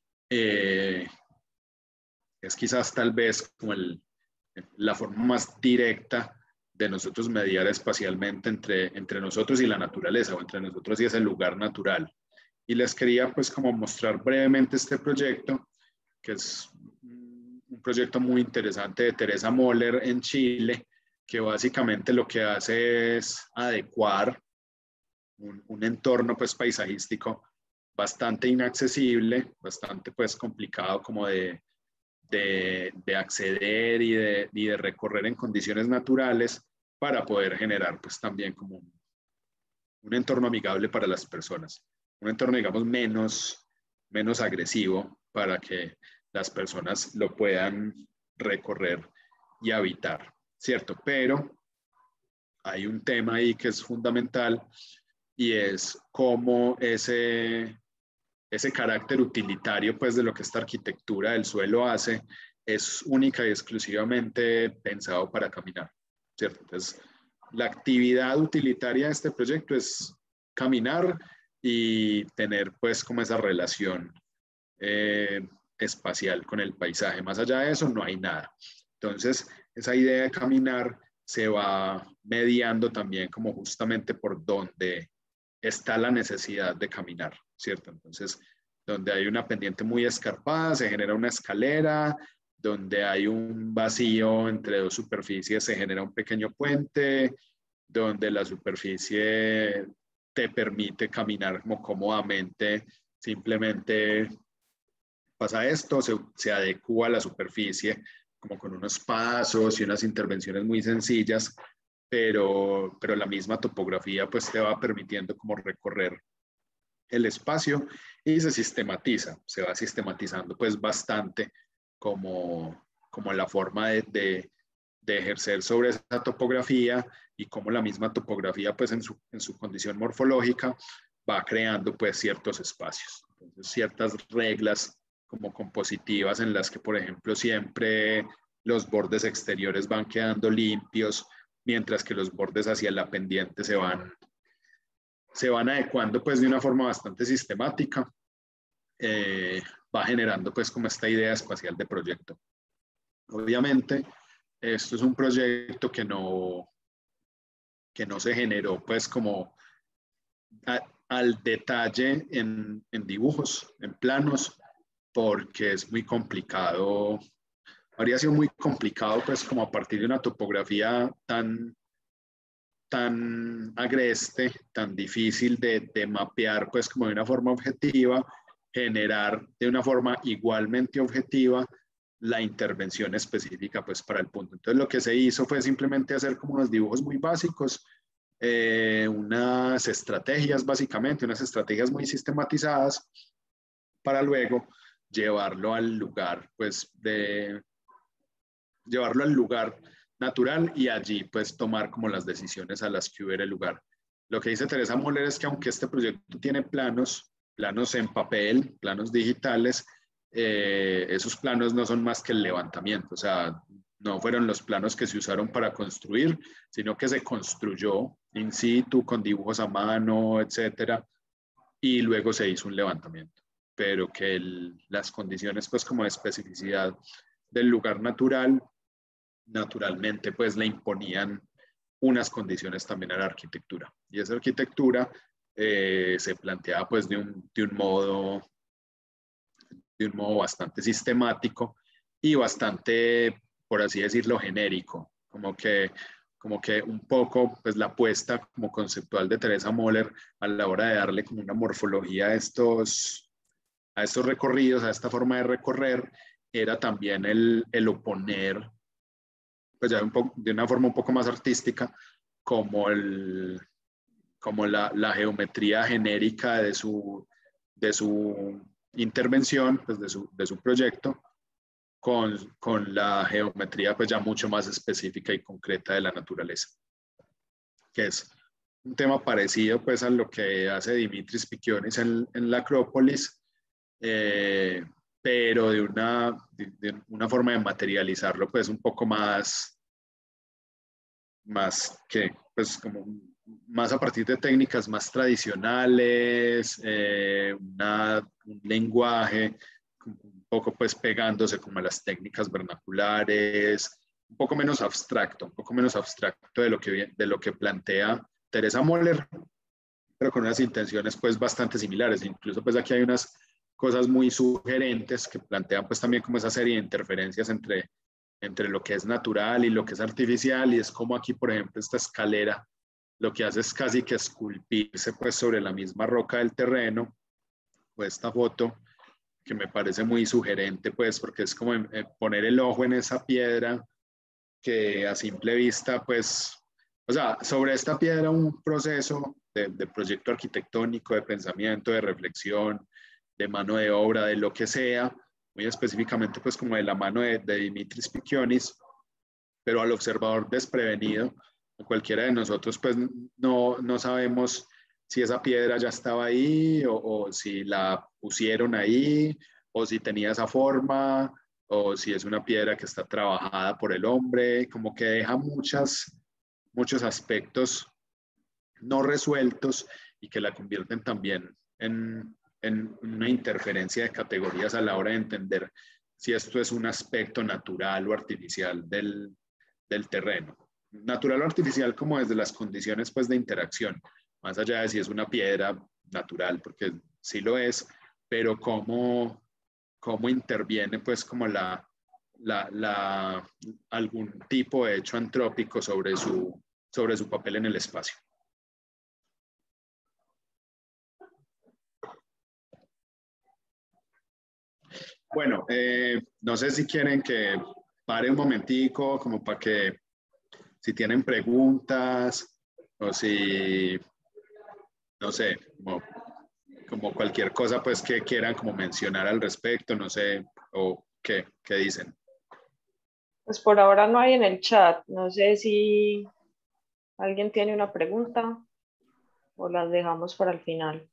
es quizás tal vez como la forma más directa de nosotros mediar espacialmente entre nosotros y la naturaleza, o entre nosotros y ese lugar natural. Y les quería pues como mostrar brevemente este proyecto, que es un proyecto muy interesante de Teresa Moller en Chile, que básicamente lo que hace es adecuar un entorno pues paisajístico bastante inaccesible, bastante pues complicado como de acceder y de recorrer en condiciones naturales para poder generar pues también como un entorno amigable para las personas, un entorno digamos menos agresivo para que las personas lo puedan recorrer y habitar, ¿cierto? Pero hay un tema ahí que es fundamental y es cómo ese carácter utilitario pues de lo que esta arquitectura del suelo hace es única y exclusivamente pensado para caminar, ¿cierto? Entonces, la actividad utilitaria de este proyecto es caminar y tener pues como esa relación espacial con el paisaje. Más allá de eso no hay nada. Entonces, esa idea de caminar se va mediando también como justamente por donde está la necesidad de caminar, ¿cierto? Entonces, donde hay una pendiente muy escarpada, se genera una escalera, donde hay un vacío entre dos superficies, se genera un pequeño puente, donde la superficie te permite caminar como cómodamente, simplemente pasa esto, se adecua a la superficie, como con unos pasos y unas intervenciones muy sencillas, pero la misma topografía pues te va permitiendo como recorrer el espacio y se va sistematizando pues bastante como la forma de ejercer sobre esa topografía y como la misma topografía pues en su condición morfológica va creando pues ciertos espacios. Entonces, ciertas reglas como compositivas en las que, por ejemplo, siempre los bordes exteriores van quedando limpios, mientras que los bordes hacia la pendiente se van adecuando pues de una forma bastante sistemática, va generando pues como esta idea espacial de proyecto. Obviamente, esto es un proyecto que no se generó pues como al detalle en dibujos, en planos, porque es muy complicado, habría sido muy complicado pues como a partir de una topografía tan agreste, tan difícil de mapear pues como de una forma objetiva, generar de una forma igualmente objetiva la intervención específica pues para el punto. Entonces lo que se hizo fue simplemente hacer como unos dibujos muy básicos, unas estrategias básicamente, unas estrategias muy sistematizadas para luego llevarlo al lugar pues llevarlo al lugar natural y allí pues tomar como las decisiones a las que hubiera el lugar. Lo que dice Teresa Moller es que aunque este proyecto tiene planos en papel, planos digitales, esos planos no son más que el levantamiento, o sea, no fueron los planos que se usaron para construir, sino que se construyó in situ con dibujos a mano, etcétera, y luego se hizo un levantamiento, pero que las condiciones pues como de especificidad del lugar natural naturalmente pues le imponían unas condiciones también a la arquitectura. Y esa arquitectura se planteaba pues de un modo bastante sistemático y bastante, por así decirlo, genérico, como que un poco pues la apuesta como conceptual de Teresa Moller a la hora de darle como una morfología a estos recorridos, a esta forma de recorrer, era también el oponer pues ya de una forma un poco más artística, como, como la geometría genérica de su intervención, pues de su proyecto, con la geometría pues ya mucho más específica y concreta de la naturaleza, que es un tema parecido pues a lo que hace Dimitris Spikionis en la Acrópolis, pero de una forma de materializarlo pues un poco más que pues como más a partir de técnicas más tradicionales, un lenguaje un poco pues pegándose como a las técnicas vernaculares, un poco menos abstracto de lo que plantea Teresa Moller, pero con unas intenciones pues bastante similares. Incluso pues aquí hay unas cosas muy sugerentes que plantean pues también como esa serie de interferencias entre lo que es natural y lo que es artificial, y es como aquí, por ejemplo, esta escalera lo que hace es casi que esculpirse pues sobre la misma roca del terreno, o esta foto que me parece muy sugerente pues porque es como poner el ojo en esa piedra que a simple vista pues, o sea, sobre esta piedra un proceso de proyecto arquitectónico, de pensamiento, de reflexión, de mano de obra, de lo que sea, muy específicamente pues como de la mano de Dimitris Spikionis, pero al observador desprevenido, cualquiera de nosotros pues no sabemos si esa piedra ya estaba ahí o si la pusieron ahí o si tenía esa forma o si es una piedra que está trabajada por el hombre, como que deja muchos aspectos no resueltos y que la convierten también en una interferencia de categorías a la hora de entender si esto es un aspecto natural o artificial del terreno. Natural o artificial como desde las condiciones pues de interacción, más allá de si es una piedra natural, porque sí lo es, pero cómo interviene pues como algún tipo de hecho antrópico sobre su papel en el espacio. Bueno, no sé si quieren que pare un momentico como para que si tienen preguntas o si, no sé, como cualquier cosa pues que quieran como mencionar al respecto, no sé, o qué dicen. Pues por ahora no hay en el chat. No sé si alguien tiene una pregunta o las dejamos para el final.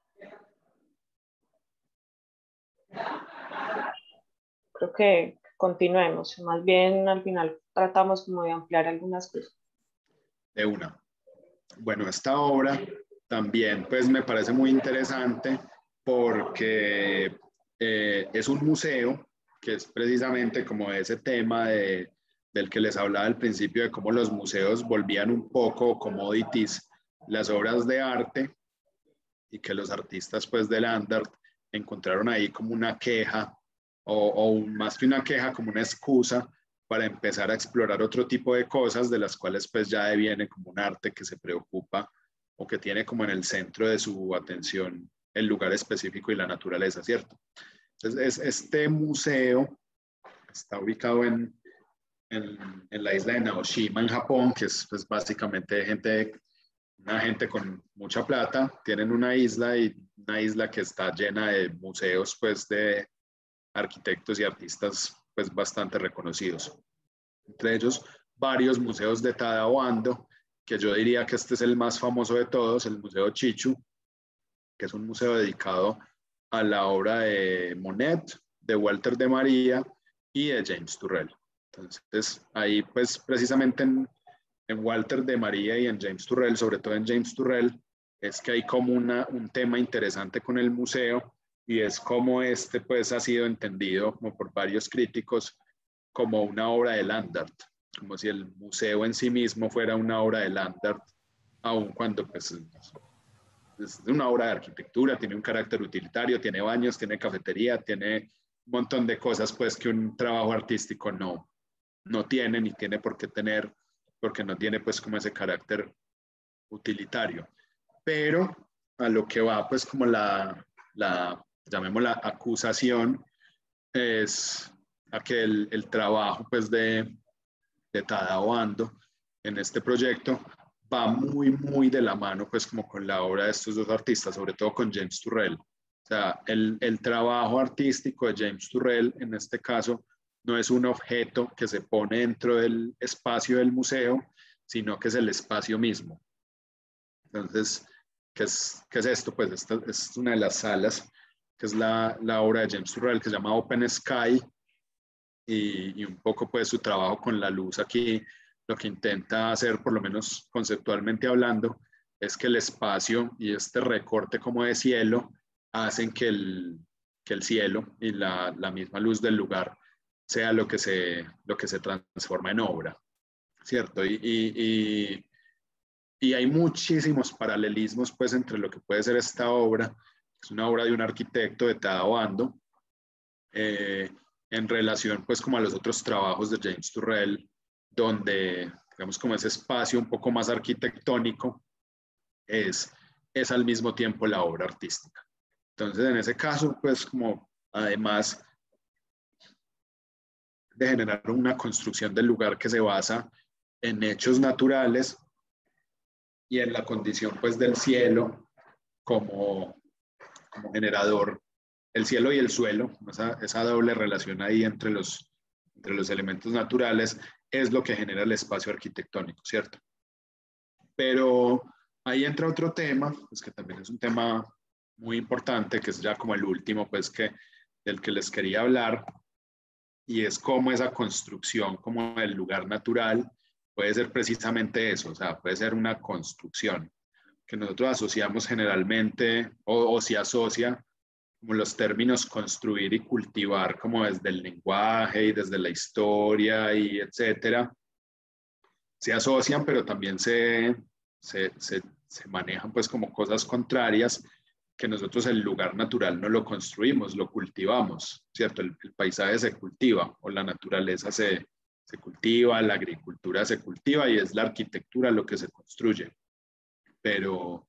Creo que continuemos. Más bien al final tratamos como de ampliar algunas cosas. De una. Bueno, esta obra también pues me parece muy interesante porque es un museo que es precisamente como ese tema del que les hablaba al principio, de cómo los museos volvían un poco commodities las obras de arte y que los artistas pues del land art encontraron ahí como una queja o más que una queja, como una excusa para empezar a explorar otro tipo de cosas de las cuales pues ya deviene como un arte que se preocupa o que tiene como en el centro de su atención el lugar específico y la naturaleza, ¿cierto? Entonces, este museo está ubicado en la isla de Naoshima, en Japón, que es pues, básicamente una gente con mucha plata, tienen una isla y una isla que está llena de museos pues de arquitectos y artistas pues bastante reconocidos. Entre ellos varios museos de Tadao Ando, que yo diría que este es el más famoso de todos, el Museo Chichu, que es un museo dedicado a la obra de Monet, de Walter de María y de James Turrell. Entonces, ahí pues precisamente en Walter de María y en James Turrell, sobre todo en James Turrell, es que hay como un tema interesante con el museo y es como este pues ha sido entendido como por varios críticos como una obra de land art, como si el museo en sí mismo fuera una obra de land art, aun cuando pues es una obra de arquitectura, tiene un carácter utilitario, tiene baños, tiene cafetería, tiene un montón de cosas pues que un trabajo artístico no tiene ni tiene por qué tener, porque no tiene pues como ese carácter utilitario. Pero a lo que va pues como llamémosla acusación, es a que el trabajo pues de Tadao Ando en este proyecto va muy de la mano pues como con la obra de estos dos artistas, sobre todo con James Turrell. O sea, el trabajo artístico de James Turrell en este caso no es un objeto que se pone dentro del espacio del museo, sino que es el espacio mismo. Entonces, ¿qué es esto? Pues esta es una de las salas, que es la obra de James Turrell, que se llama Open Sky, y un poco pues su trabajo con la luz aquí, lo que intenta hacer, por lo menos conceptualmente hablando, es que el espacio y este recorte como de cielo hacen que el cielo y la misma luz del lugar sea lo que se transforma en obra, ¿cierto? Y hay muchísimos paralelismos pues entre lo que puede ser esta obra, que es una obra de un arquitecto de Tadao Ando, en relación pues como a los otros trabajos de James Turrell, donde digamos como ese espacio un poco más arquitectónico es al mismo tiempo la obra artística. Entonces en ese caso pues como además de generar una construcción del lugar que se basa en hechos naturales y en la condición pues del cielo como generador, el cielo y el suelo, esa doble relación ahí entre los elementos naturales es lo que genera el espacio arquitectónico, ¿cierto? Pero ahí entra otro tema, pues que también es un tema muy importante, que es ya como el último, pues del que les quería hablar, y es cómo esa construcción como el lugar natural puede ser precisamente eso, o sea, puede ser una construcción que nosotros asociamos generalmente o se asocia como los términos construir y cultivar como desde el lenguaje y desde la historia y etcétera, se asocian, pero también se manejan pues como cosas contrarias, que nosotros el lugar natural no lo construimos, lo cultivamos, ¿cierto? El paisaje se cultiva o la naturaleza se cultiva, la agricultura se cultiva y es la arquitectura lo que se construye. Pero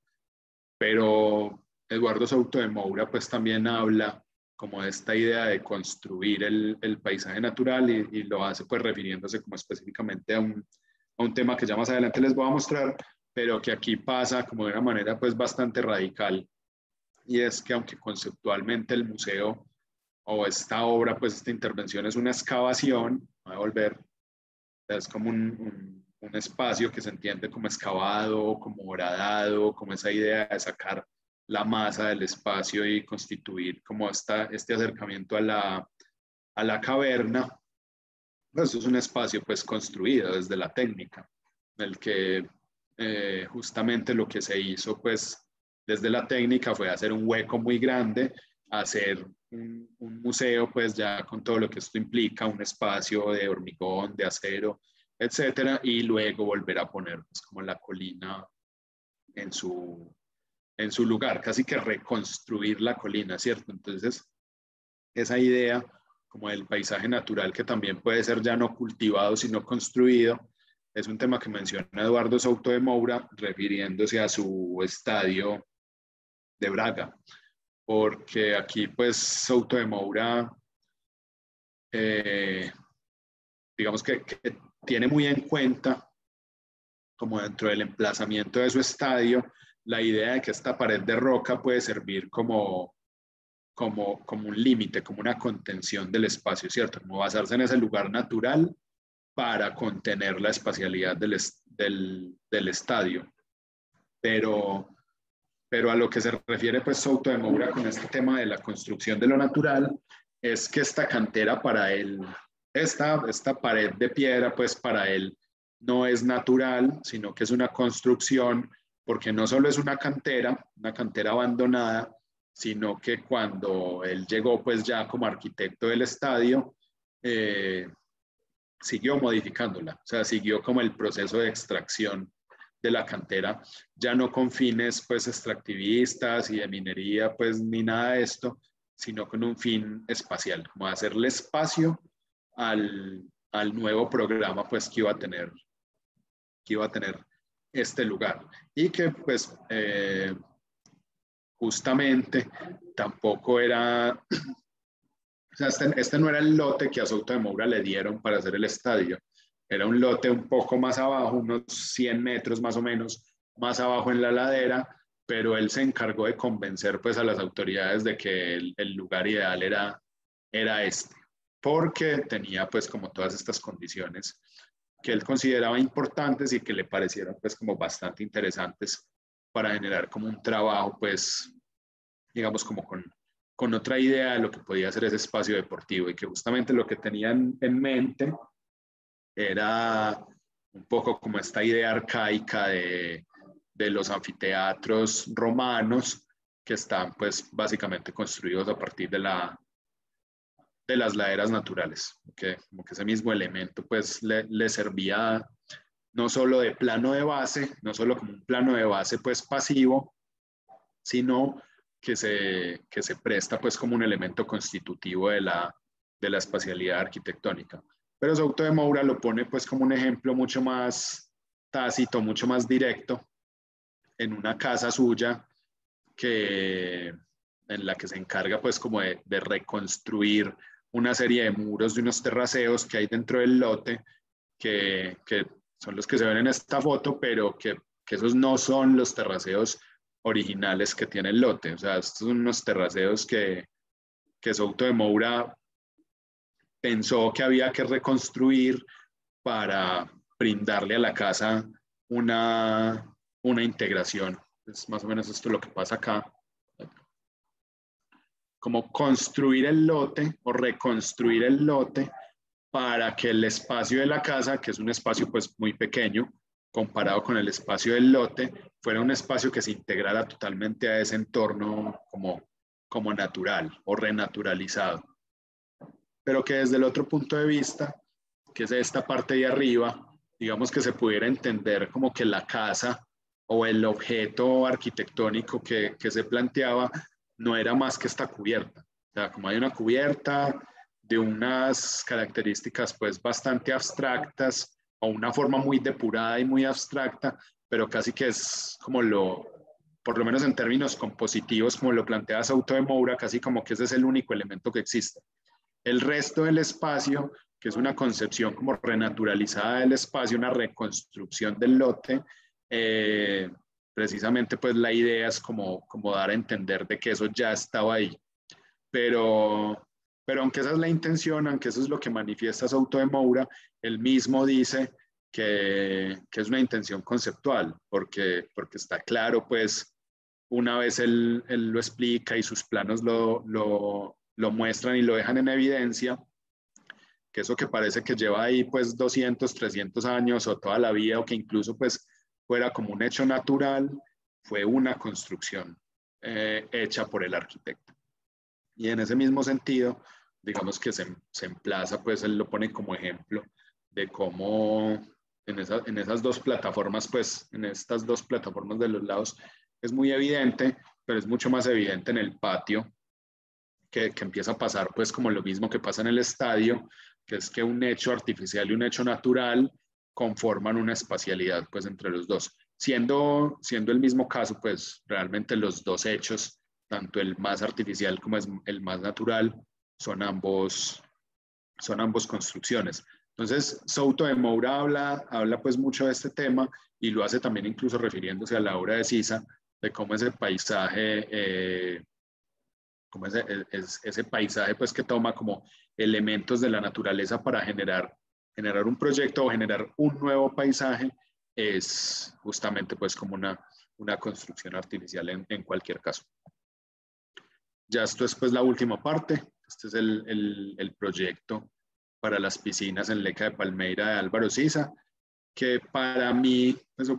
Eduardo Souto de Moura pues también habla como de esta idea de construir el paisaje natural y lo hace pues refiriéndose como específicamente a un tema que ya más adelante les voy a mostrar, pero que aquí pasa como de una manera pues bastante radical, y es que aunque conceptualmente el museo o esta obra, pues esta intervención es una excavación, voy a volver, es como un espacio que se entiende como excavado, como horadado, como esa idea de sacar la masa del espacio y constituir como este acercamiento a la caverna. Pues es un espacio pues construido desde la técnica, en el que justamente lo que se hizo pues desde la técnica fue hacer un hueco muy grande, hacer un museo pues ya con todo lo que esto implica, un espacio de hormigón, de acero, etcétera, y luego volver a poner pues como la colina en su lugar, casi que reconstruir la colina, ¿cierto? Entonces, esa idea como del paisaje natural que también puede ser ya no cultivado, sino construido, es un tema que menciona Eduardo Souto de Moura refiriéndose a su estadio de Braga, porque aquí pues Souto de Moura, digamos que tiene muy en cuenta, como dentro del emplazamiento de su estadio, la idea de que esta pared de roca puede servir como un límite, como una contención del espacio, ¿cierto? Como basarse en ese lugar natural para contener la espacialidad del estadio. Pero a lo que se refiere pues Souto de Moura con este tema de la construcción de lo natural, es que esta cantera para él, esta pared de piedra pues para él no es natural, sino que es una construcción, porque no solo es una cantera abandonada, sino que cuando él llegó pues ya como arquitecto del estadio, siguió modificándola, o sea, siguió como el proceso de extracción de la cantera, ya no con fines pues extractivistas y de minería pues ni nada de esto, sino con un fin espacial, como hacerle espacio al nuevo programa pues que iba a tener este lugar, y que pues justamente tampoco era, o sea, este no era el lote que a Souto de Moura le dieron para hacer el estadio, era un lote un poco más abajo, unos 100 metros más o menos más abajo en la ladera, pero él se encargó de convencer pues a las autoridades de que el lugar ideal era este. porque tenía pues como todas estas condiciones que él consideraba importantes y que le parecieron pues como bastante interesantes para generar como un trabajo pues digamos como con otra idea de lo que podía ser ese espacio deportivo, y que justamente lo que tenían en mente era un poco como esta idea arcaica de los anfiteatros romanos que están pues básicamente construidos a partir de las laderas naturales, como que ese mismo elemento pues le servía no solo de plano de base, no solo como un plano de base pues pasivo, sino que se presta pues como un elemento constitutivo de la espacialidad arquitectónica. Pero Souto de Moura lo pone pues como un ejemplo mucho más tácito, mucho más directo, en una casa suya que, en la que se encarga pues como de reconstruir una serie de muros de unos terraceos que hay dentro del lote, que son los que se ven en esta foto, pero que esos no son los terraceos originales que tiene el lote. O sea, estos son unos terraceos que Souto de Moura pensó que había que reconstruir para brindarle a la casa una integración. Es más o menos esto lo que pasa acá. Como construir el lote o reconstruir el lote para que el espacio de la casa, que es un espacio pues muy pequeño comparado con el espacio del lote, fuera un espacio que se integrara totalmente a ese entorno como natural o renaturalizado. Pero que desde el otro punto de vista, que es esta parte de arriba, digamos que se pudiera entender como que la casa o el objeto arquitectónico que se planteaba no era más que esta cubierta. O sea, como hay una cubierta de unas características pues bastante abstractas o una forma muy depurada y muy abstracta, pero casi que es como por lo menos en términos compositivos, como lo plantea Souto de Moura, casi como que ese es el único elemento que existe. El resto del espacio, que es una concepción como renaturalizada del espacio, una reconstrucción del lote, precisamente pues la idea es como dar a entender de que eso ya estaba ahí. Pero aunque esa es la intención, aunque eso es lo que manifiesta Souto de Moura, él mismo dice que es una intención conceptual, porque está claro, pues, una vez él lo explica y sus planos lo muestran y lo dejan en evidencia, que eso que parece que lleva ahí pues 200, 300 años o toda la vida, o que incluso pues fuera como un hecho natural, fue una construcción hecha por el arquitecto. Y en ese mismo sentido, digamos que se emplaza, pues él lo pone como ejemplo de cómo en esas dos plataformas, pues en estas dos plataformas de los lados, es muy evidente, pero es mucho más evidente en el patio, que empieza a pasar pues como lo mismo que pasa en el estadio, que es que un hecho artificial y un hecho natural conforman una espacialidad pues entre los dos. Siendo el mismo caso, pues realmente los dos hechos, tanto el más artificial como el más natural, son ambos construcciones. Entonces, Souto de Moura habla pues mucho de este tema, y lo hace también incluso refiriéndose a la obra de Sisa, de cómo ese paisaje, como ese paisaje pues que toma como elementos de la naturaleza para generar un proyecto o generar un nuevo paisaje, es justamente pues como una construcción artificial en cualquier caso. Ya esto es pues la última parte. Este es el proyecto para las piscinas en Leca de Palmeira de Álvaro Sisa, que para mí, pues,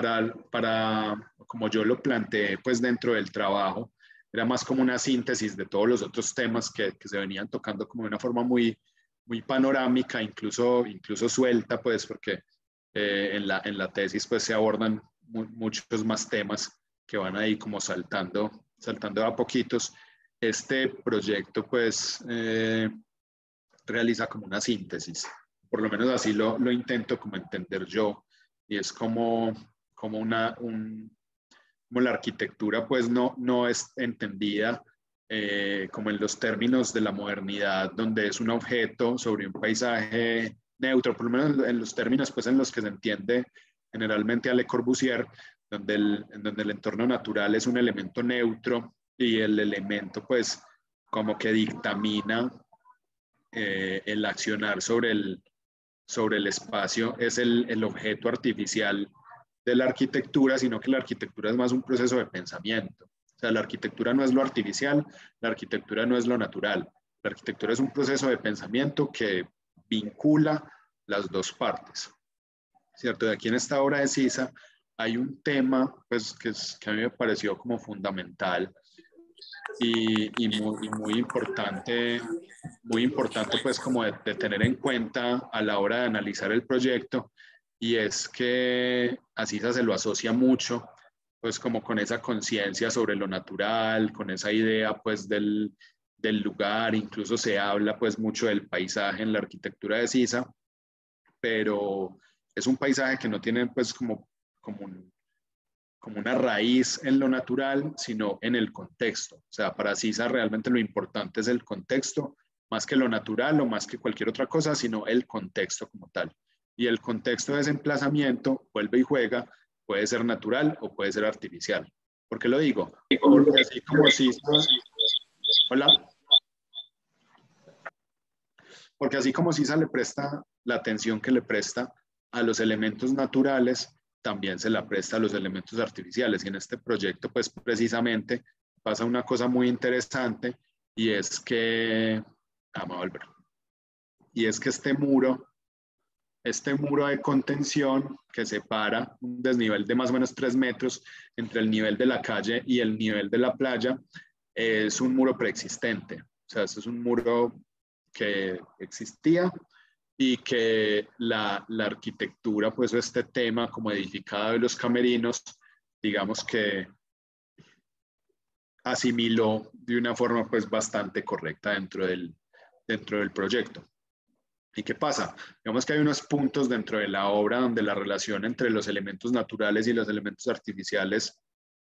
como yo lo planteé pues dentro del trabajo, era más como una síntesis de todos los otros temas que se venían tocando como de una forma muy, muy panorámica, incluso suelta, pues porque en la tesis pues se abordan muchos más temas que van ahí como saltando a poquitos. Este proyecto pues realiza como una síntesis, por lo menos así lo intento como entender yo, y es como la arquitectura pues no es entendida como en los términos de la modernidad, donde es un objeto sobre un paisaje neutro, por lo menos en los términos pues en los que se entiende generalmente a Le Corbusier, donde el entorno natural es un elemento neutro y el elemento pues como que dictamina el accionar sobre el espacio es el objeto artificial de la arquitectura, sino que la arquitectura es más un proceso de pensamiento. O sea, la arquitectura no es lo artificial, la arquitectura no es lo natural. La arquitectura es un proceso de pensamiento que vincula las dos partes, ¿cierto? De aquí en esta obra de Sisa hay un tema pues, que a mí me pareció como fundamental y muy importante pues como de tener en cuenta a la hora de analizar el proyecto, y es que a Sisa se lo asocia mucho pues como con esa conciencia sobre lo natural, con esa idea pues del lugar, incluso se habla pues mucho del paisaje en la arquitectura de Sisa, pero es un paisaje que no tiene pues como una raíz en lo natural, sino en el contexto. O sea, para Sisa realmente lo importante es el contexto, más que lo natural o más que cualquier otra cosa, sino el contexto como tal. Y el contexto de ese emplazamiento, vuelve y juega, puede ser natural o puede ser artificial. ¿Por qué lo digo? Porque así como Sisa... Hola. Porque así como Sisa le presta la atención que le presta a los elementos naturales, también se la presta a los elementos artificiales. Y en este proyecto, pues precisamente pasa una cosa muy interesante, y es que, vamos a volver, y es que este muro de contención que separa un desnivel de más o menos 3 metros entre el nivel de la calle y el nivel de la playa, es un muro preexistente. O sea, es un muro que existía y que la arquitectura, pues este tema como edificada de los camerinos, digamos que asimiló de una forma pues bastante correcta dentro del proyecto. ¿Y qué pasa? Digamos que hay unos puntos dentro de la obra donde la relación entre los elementos naturales y los elementos artificiales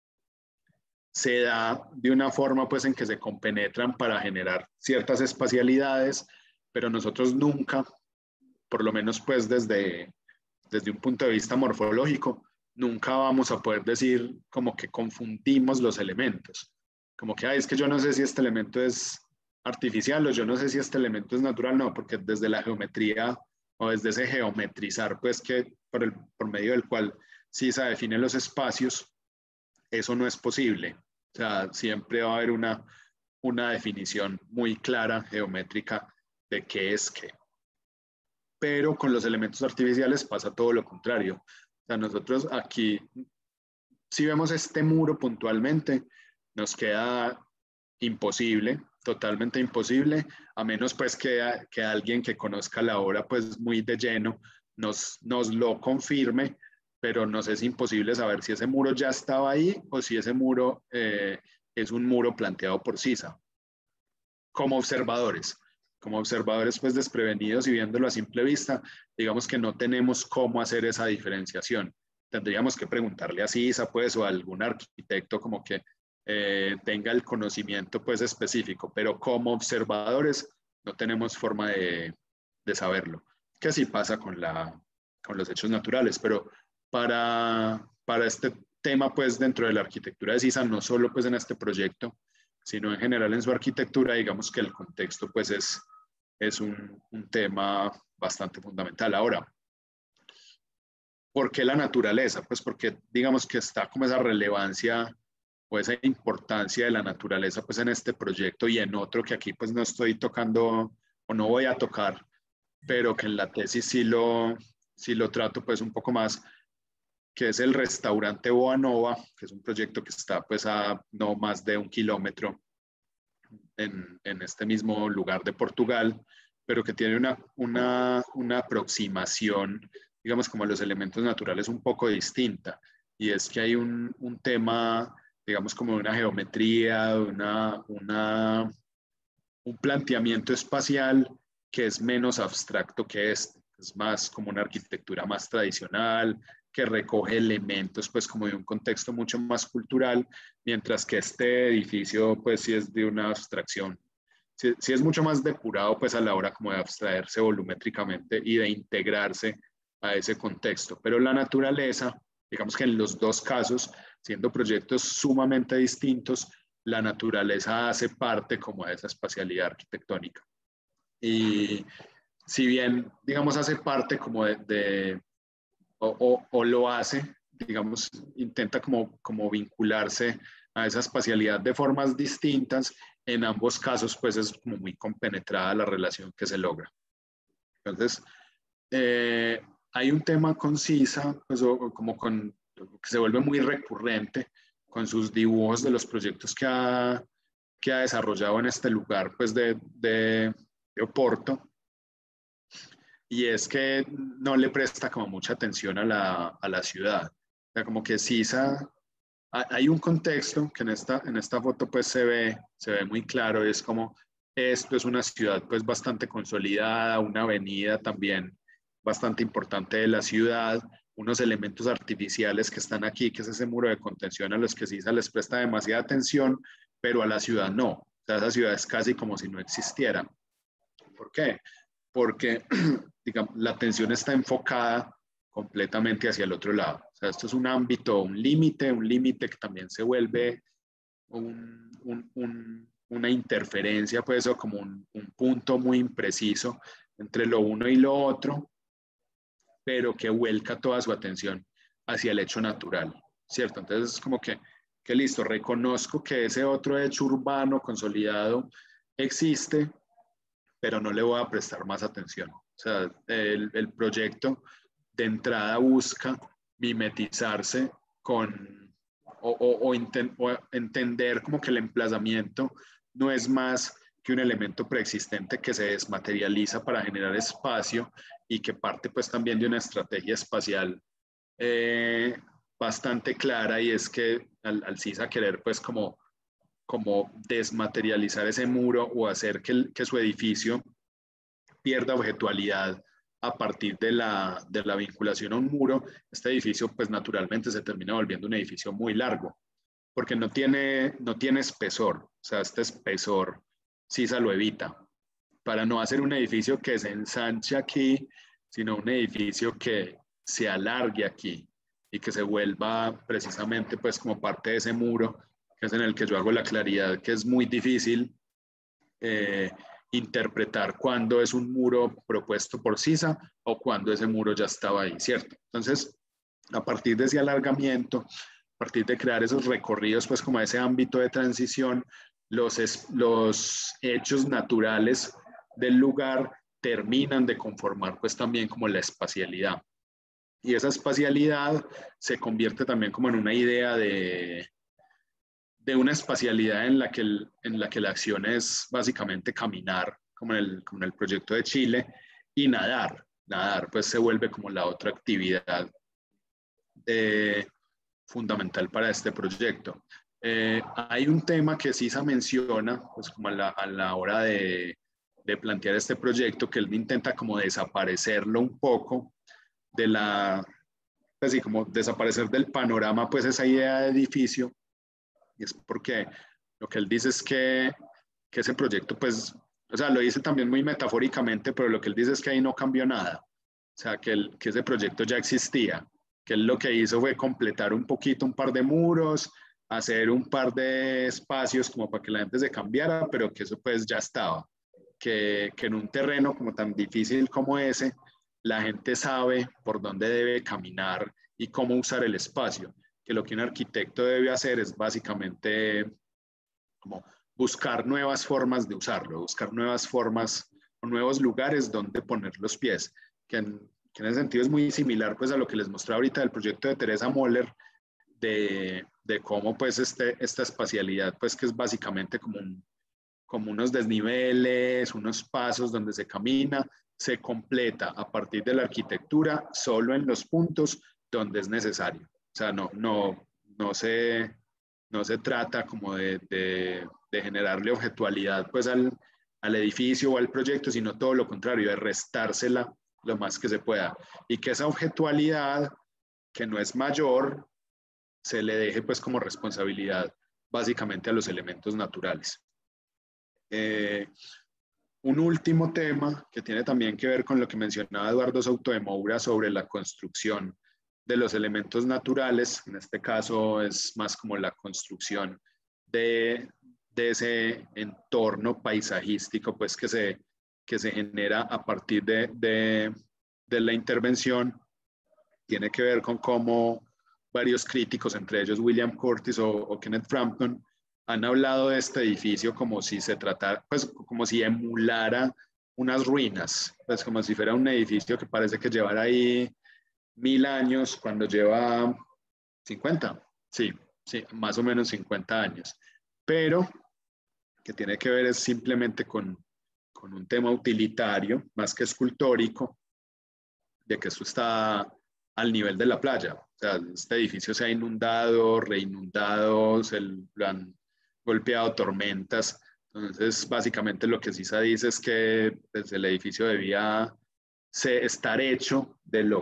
se da de una forma pues en que se compenetran para generar ciertas espacialidades, pero nosotros nunca, por lo menos pues desde un punto de vista morfológico, nunca vamos a poder decir como que confundimos los elementos. Como que, es que yo no sé si este elemento es artificial o yo no sé si este elemento es natural, no, porque desde la geometría o desde ese geometrizar, pues que por medio del cual sí se definen los espacios, eso no es posible. O sea, siempre va a haber una definición muy clara, geométrica, de qué es qué. Pero con los elementos artificiales pasa todo lo contrario. O sea, nosotros aquí, si vemos este muro puntualmente, nos queda imposible, totalmente imposible, a menos pues que alguien que conozca la obra pues muy de lleno nos lo confirme, pero nos es imposible saber si ese muro ya estaba ahí o si ese muro es un muro planteado por Sisa. Como observadores pues desprevenidos y viéndolo a simple vista, digamos que no tenemos cómo hacer esa diferenciación. Tendríamos que preguntarle a Sisa pues o a algún arquitecto como que tenga el conocimiento pues específico, pero como observadores no tenemos forma de saberlo. Que sí pasa con los hechos naturales, pero para este tema pues dentro de la arquitectura de Sisa, no solo pues en este proyecto, sino en general en su arquitectura, digamos que el contexto pues es un tema bastante fundamental. Ahora, ¿por qué la naturaleza? Pues porque digamos que está como esa relevancia o esa importancia de la naturaleza pues en este proyecto y en otro que aquí pues no estoy tocando o no voy a tocar, pero que en la tesis sí lo trato pues un poco más, que es el restaurante Boa Nova, que es un proyecto que está pues a no más de 1 kilómetro en este mismo lugar de Portugal, pero que tiene una aproximación, digamos, como a los elementos naturales un poco distinta. Y es que hay un tema, digamos, como una geometría, un planteamiento espacial que es menos abstracto que este. Es más como una arquitectura más tradicional, que recoge elementos pues como de un contexto mucho más cultural, mientras que este edificio pues sí es de una abstracción, sí es mucho más depurado pues a la hora como de abstraerse volumétricamente y de integrarse a ese contexto. Pero la naturaleza, digamos que en los dos casos, siendo proyectos sumamente distintos, la naturaleza hace parte como de esa espacialidad arquitectónica. Y si bien, digamos, hace parte como o lo hace, digamos, intenta como vincularse a esa espacialidad de formas distintas, en ambos casos pues es como muy compenetrada la relación que se logra. Entonces, hay un tema con Sisa, pues, como que se vuelve muy recurrente con sus dibujos de los proyectos que ha desarrollado en este lugar pues de Oporto, y es que no le presta como mucha atención a la ciudad. O sea, como que Sisa, hay un contexto que en esta foto pues se ve muy claro, es como esto es una ciudad pues bastante consolidada, una avenida también bastante importante de la ciudad, unos elementos artificiales que están aquí, que es ese muro de contención a los que Sisa les presta demasiada atención, pero a la ciudad no. O sea, esa ciudad es casi como si no existiera. ¿Por qué? Porque digamos, la atención está enfocada completamente hacia el otro lado. O sea, esto es un ámbito, un límite que también se vuelve una interferencia, pues, o como un punto muy impreciso entre lo uno y lo otro, pero que vuelca toda su atención hacia el hecho natural, ¿cierto? Entonces es como que listo, reconozco que ese otro hecho urbano consolidado existe, pero no le voy a prestar más atención. O sea, el proyecto de entrada busca mimetizarse con o entender como que el emplazamiento no es más que un elemento preexistente que se desmaterializa para generar espacio y que parte pues también de una estrategia espacial eh, bastante clara, y es que al CISA querer pues como desmaterializar ese muro o hacer que su edificio pierda objetualidad a partir de la vinculación a un muro, este edificio pues naturalmente se termina volviendo un edificio muy largo, porque no tiene espesor, o sea, este espesor CISA lo evita, para no hacer un edificio que se ensanche aquí, sino un edificio que se alargue aquí y que se vuelva precisamente pues como parte de ese muro, que es en el que yo hago la claridad, que es muy difícil eh, interpretar cuándo es un muro propuesto por CISA o cuándo ese muro ya estaba ahí, ¿cierto? Entonces, a partir de ese alargamiento, a partir de crear esos recorridos, pues como ese ámbito de transición, los hechos naturales del lugar terminan de conformar pues también como la espacialidad. Y esa espacialidad se convierte también como en una idea de una espacialidad en la que la acción es básicamente caminar, como en el proyecto de Chile, y nadar. Nadar pues se vuelve como la otra actividad fundamental para este proyecto. Hay un tema que CISA menciona, pues como a la hora de plantear este proyecto, que él intenta como desaparecerlo un poco de pues sí, como desaparecer del panorama, pues esa idea de edificio, y es porque lo que él dice es que ese proyecto, pues, o sea, lo dice también muy metafóricamente, pero lo que él dice es que ahí no cambió nada. O sea, que ese proyecto ya existía, que él lo que hizo fue completar un poquito un par de muros, hacer un par de espacios como para que la gente se cambiara, pero que eso pues ya estaba. Que en un terreno como tan difícil como ese, la gente sabe por dónde debe caminar y cómo usar el espacio, que lo que un arquitecto debe hacer es básicamente como buscar nuevas formas de usarlo, buscar nuevas formas o nuevos lugares donde poner los pies, que en ese sentido es muy similar pues a lo que les mostré ahorita del proyecto de Teresa Moller, de cómo pues esta espacialidad pues que es básicamente como unos desniveles, unos pasos donde se camina, se completa a partir de la arquitectura solo en los puntos donde es necesario. O sea, no se trata como de generarle objetualidad pues al edificio o al proyecto, sino todo lo contrario, de restársela lo más que se pueda. Y que esa objetualidad, que no es mayor, se le deje pues como responsabilidad básicamente a los elementos naturales. Eh, un último tema que tiene también que ver con lo que mencionaba Eduardo Souto de Moura sobre la construcción de los elementos naturales, en este caso es más como la construcción de ese entorno paisajístico pues que que se genera a partir de la intervención tiene que ver con cómo varios críticos, entre ellos William Curtis o Kenneth Frampton, han hablado de este edificio como si se tratara, pues como si emulara unas ruinas, pues como si fuera un edificio que parece que llevara ahí 1000 años cuando lleva 50, sí, sí, más o menos 50 años, pero que tiene que ver es simplemente con un tema utilitario, más que escultórico, de que esto está al nivel de la playa. O sea, este edificio se ha inundado, reinundado, lo han golpeado tormentas. Entonces, básicamente lo que CISA dice es que pues, el edificio debía estar hecho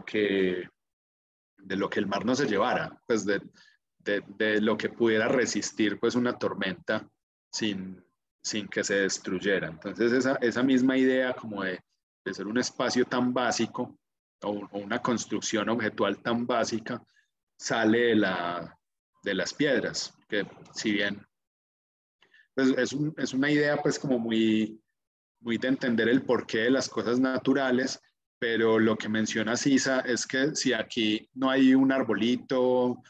de lo que el mar no se llevara, pues de lo que pudiera resistir pues una tormenta sin que se destruyera. Entonces esa misma idea como de ser un espacio tan básico o una construcción objetual tan básica sale de las piedras, que si bien pues es una idea pues como muy de entender el porqué de las cosas naturales, pero lo que menciona Sisa es que si aquí no hay un arbolito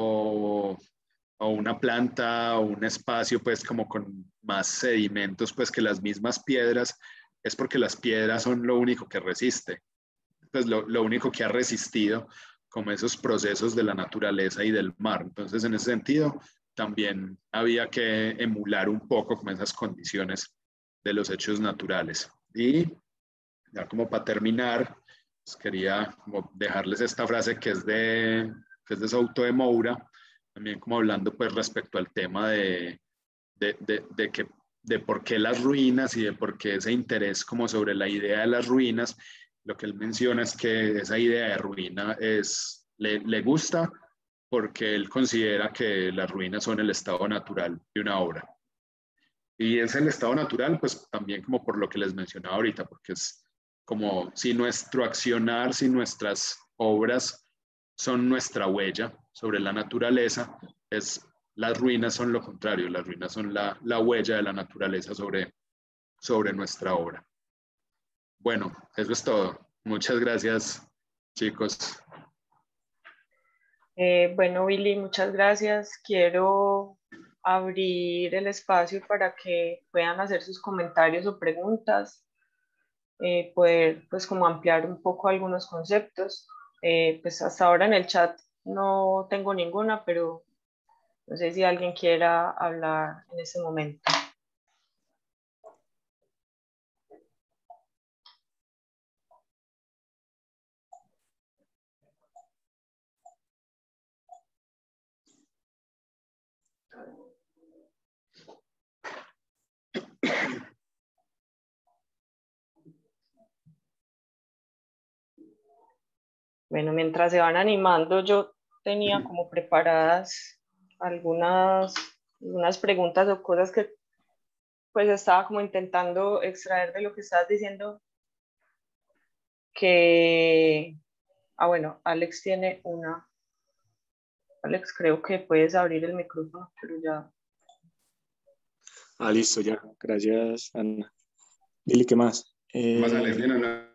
o una planta o un espacio pues como con más sedimentos pues que las mismas piedras, es porque las piedras son lo único que resiste, pues lo único que ha resistido como esos procesos de la naturaleza y del mar. Entonces en ese sentido también había que emular un poco como esas condiciones de los hechos naturales. Y ya como para terminar, pues quería como dejarles esta frase que es de Souto de Moura, también como hablando pues respecto al tema de que, de por qué las ruinas y de por qué ese interés como sobre la idea de las ruinas. Lo que él menciona es que esa idea de ruina le gusta porque él considera que las ruinas son el estado natural de una obra. Y es el estado natural, pues también como por lo que les mencionaba ahorita, porque es como si nuestro accionar, si nuestras obras son nuestra huella sobre la naturaleza, las ruinas son lo contrario, las ruinas son la huella de la naturaleza sobre nuestra obra. Bueno, eso es todo. Muchas gracias, chicos. Bueno, Billy, muchas gracias. Quiero abrir el espacio para que puedan hacer sus comentarios o preguntas, poder pues como ampliar un poco algunos conceptos. Pues hasta ahora en el chat no tengo ninguna, pero no sé si alguien quiera hablar en ese momento. Bueno, mientras se van animando, yo tenía como preparadas algunas preguntas o cosas que pues estaba como intentando extraer de lo que estabas diciendo, que, bueno, Alex tiene una. Alex, creo que puedes abrir el micrófono, pero ya. Listo, ya. Gracias, Ana. Dile, ¿qué más? Más Alex, ¿bien o no?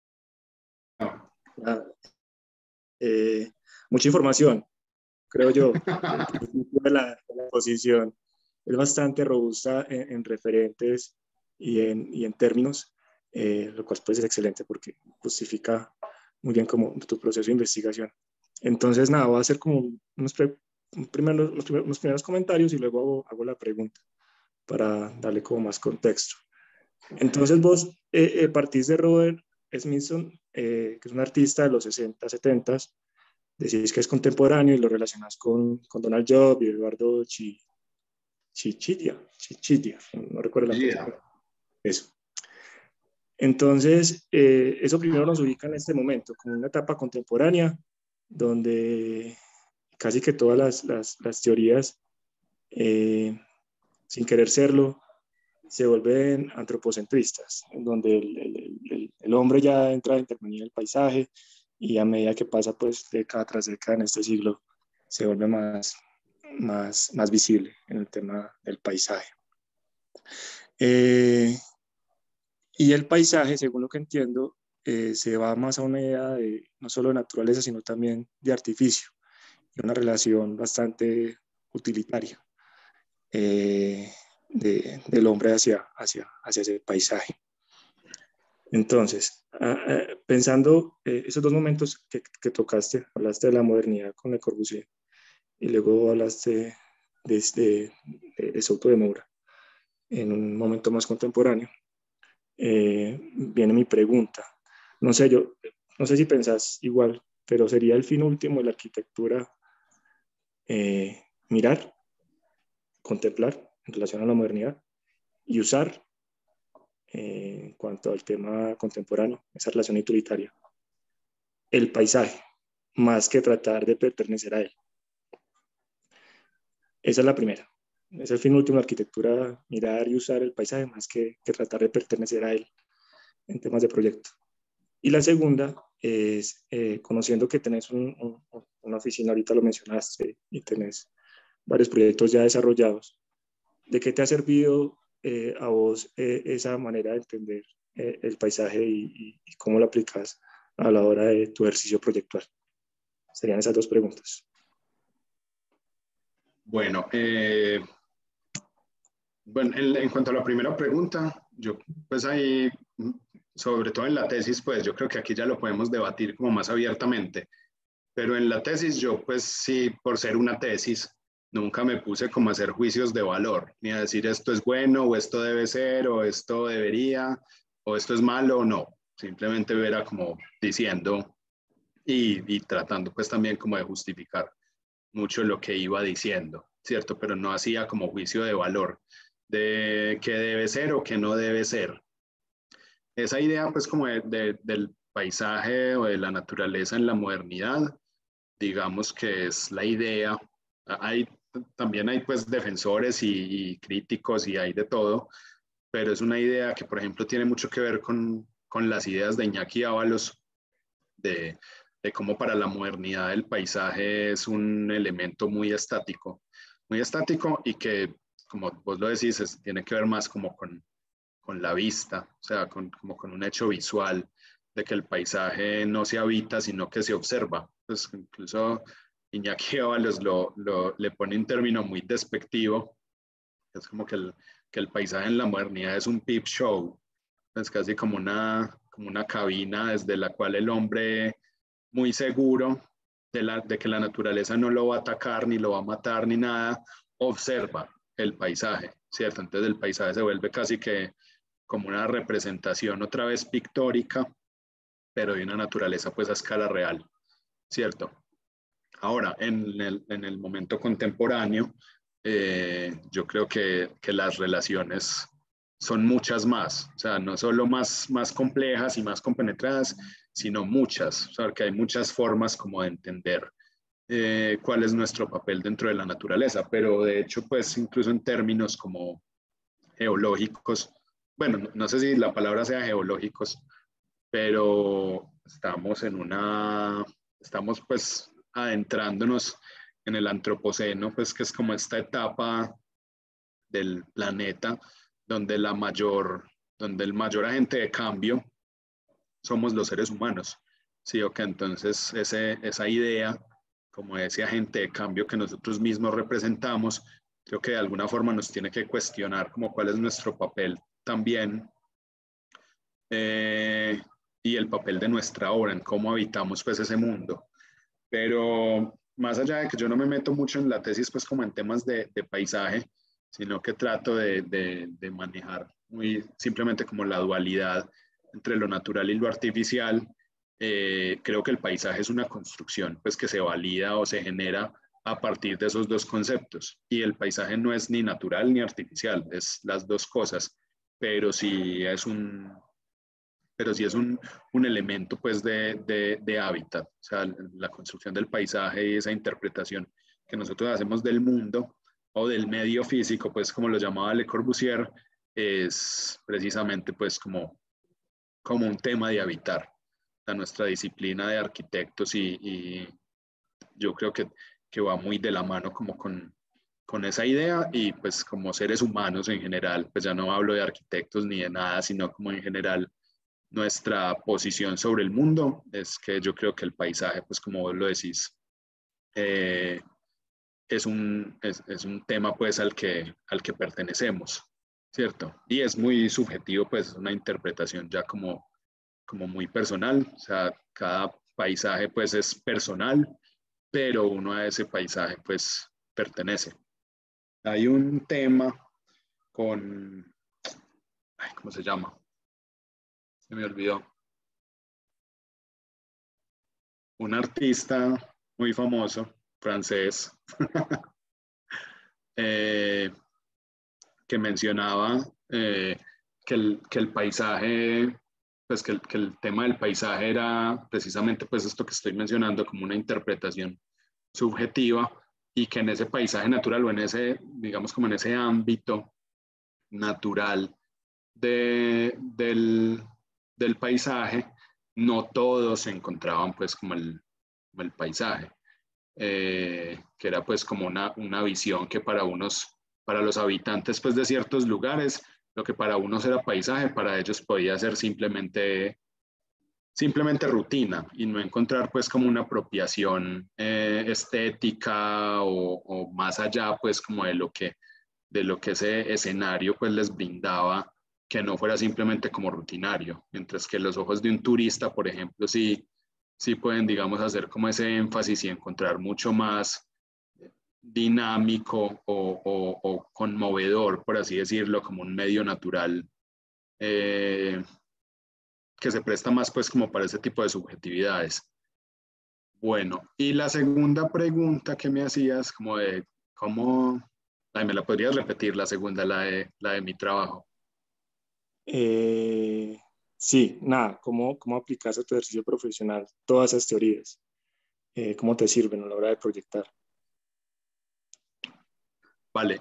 Ah, mucha información, creo yo. La exposición es bastante robusta en referentes y en términos, lo cual pues es excelente porque justifica muy bien como tu proceso de investigación. Entonces, nada, voy a hacer como unos primeros comentarios y luego hago la pregunta para darle como más contexto. Entonces vos partís de Robert Smithson, que es un artista de los 60, 70, decís que es contemporáneo y lo relacionás con Donald Job y Eduardo Chichidia, no recuerdo la Yeah. eso. Entonces, eso primero nos ubica en este momento, como una etapa contemporánea, donde casi que todas las teorías, sin querer serlo, se vuelven antropocentristas, en donde el hombre ya entra a intervenir el paisaje y a medida que pasa pues década tras década en este siglo se vuelve más visible en el tema del paisaje. Y el paisaje, según lo que entiendo, se va más a una idea de no solo de naturaleza, sino también de artificio, y una relación bastante utilitaria del hombre hacia ese paisaje. Entonces, pensando esos dos momentos que tocaste, hablaste de la modernidad con Le Corbusier y luego hablaste de Souto de Moura en un momento más contemporáneo, viene mi pregunta. No sé, no sé si pensás igual, pero sería el fin último de la arquitectura mirar, contemplar en relación a la modernidad y usar en cuanto al tema contemporáneo, esa relación utilitaria, el paisaje, más que tratar de pertenecer a él. Esa es la primera. Es el fin último de la arquitectura, mirar y usar el paisaje más que tratar de pertenecer a él en temas de proyecto. Y la segunda es, conociendo que tenés una oficina, ahorita lo mencionaste, y tenés varios proyectos ya desarrollados, ¿de qué te ha servido a vos esa manera de entender el paisaje y cómo lo aplicas a la hora de tu ejercicio proyectual? Serían esas dos preguntas. Bueno, en cuanto a la primera pregunta, yo pues ahí, sobre todo en la tesis, pues yo creo que aquí ya lo podemos debatir como más abiertamente, pero en la tesis yo pues sí, por ser una tesis, nunca me puse como a hacer juicios de valor, ni a decir esto es bueno o esto debe ser o esto debería o esto es malo o no, simplemente era como diciendo y tratando pues también como de justificar mucho lo que iba diciendo, ¿cierto? Pero no hacía como juicio de valor de qué debe ser o qué no debe ser. Esa idea pues como del paisaje o de la naturaleza en la modernidad, digamos que es la idea, hay, también hay pues defensores y críticos y hay de todo, pero es una idea que por ejemplo tiene mucho que ver con las ideas de Iñaki Ábalos de cómo para la modernidad el paisaje es un elemento muy estático y que, como vos lo decís, tiene que ver más como con la vista, o sea, como con un hecho visual de que el paisaje no se habita, sino que se observa. Pues incluso Iñaki Ábalos le pone un término muy despectivo, es como que el paisaje en la modernidad es un peep show, es casi como una cabina desde la cual el hombre muy seguro de que la naturaleza no lo va a atacar, ni lo va a matar, ni nada, observa el paisaje, ¿cierto? Entonces el paisaje se vuelve casi que como una representación otra vez pictórica, pero de una naturaleza pues a escala real, ¿cierto? Ahora, en el momento contemporáneo, yo creo que las relaciones son muchas más, o sea, no solo más complejas y más compenetradas, sino muchas, o sea, que hay muchas formas como de entender cuál es nuestro papel dentro de la naturaleza, pero de hecho, pues incluso en términos como geológicos, bueno, no sé si la palabra sea geológicos, pero estamos pues adentrándonos en el antropoceno, pues que es como esta etapa del planeta donde donde el mayor agente de cambio somos los seres humanos. Sí, ok, entonces esa idea, como ese agente de cambio que nosotros mismos representamos, creo que de alguna forma nos tiene que cuestionar como cuál es nuestro papel también y el papel de nuestra obra en cómo habitamos pues ese mundo. Pero más allá de que yo no me meto mucho en la tesis pues como en temas de paisaje, sino que trato de manejar muy simplemente como la dualidad entre lo natural y lo artificial, creo que el paisaje es una construcción pues que se valida o se genera a partir de esos dos conceptos. Y el paisaje no es ni natural ni artificial, es las dos cosas, pero sí es un elemento pues de hábitat, o sea, la construcción del paisaje y esa interpretación que nosotros hacemos del mundo o del medio físico, pues como lo llamaba Le Corbusier, es precisamente pues como un tema de habitar. A nuestra disciplina de arquitectos y yo creo que va muy de la mano como con con esa idea y pues como seres humanos en general, pues ya no hablo de arquitectos ni de nada, sino como en general nuestra posición sobre el mundo es que yo creo que el paisaje, pues como vos lo decís, es un tema pues al que pertenecemos, ¿cierto? Y es muy subjetivo, pues es una interpretación ya como muy personal, o sea, cada paisaje pues es personal, pero uno a ese paisaje pues pertenece. Hay un tema con, ay, ¿cómo se llama? Se me olvidó. Un artista muy famoso, francés, que mencionaba que el paisaje, pues que el tema del paisaje era precisamente pues esto que estoy mencionando como una interpretación subjetiva y que en ese paisaje natural o en ese, digamos como en ese ámbito natural del paisaje, no todos se encontraban pues como el paisaje, que era pues como una visión que para los habitantes pues de ciertos lugares, lo que para unos era paisaje, para ellos podía ser simplemente rutina y no encontrar pues como una apropiación estética o más allá pues como de lo que ese escenario pues les brindaba, que no fuera simplemente como rutinario, mientras que los ojos de un turista, por ejemplo, sí pueden, digamos, hacer como ese énfasis y encontrar mucho más dinámico o conmovedor, por así decirlo, como un medio natural que se presta más pues como para ese tipo de subjetividades. Bueno, y la segunda pregunta que me hacías, como de cómo, ay, ¿me la podrías repetir la segunda, la de mi trabajo? Sí, nada, ¿cómo aplicas a tu ejercicio profesional todas esas teorías? ¿Cómo te sirven a la hora de proyectar? Vale,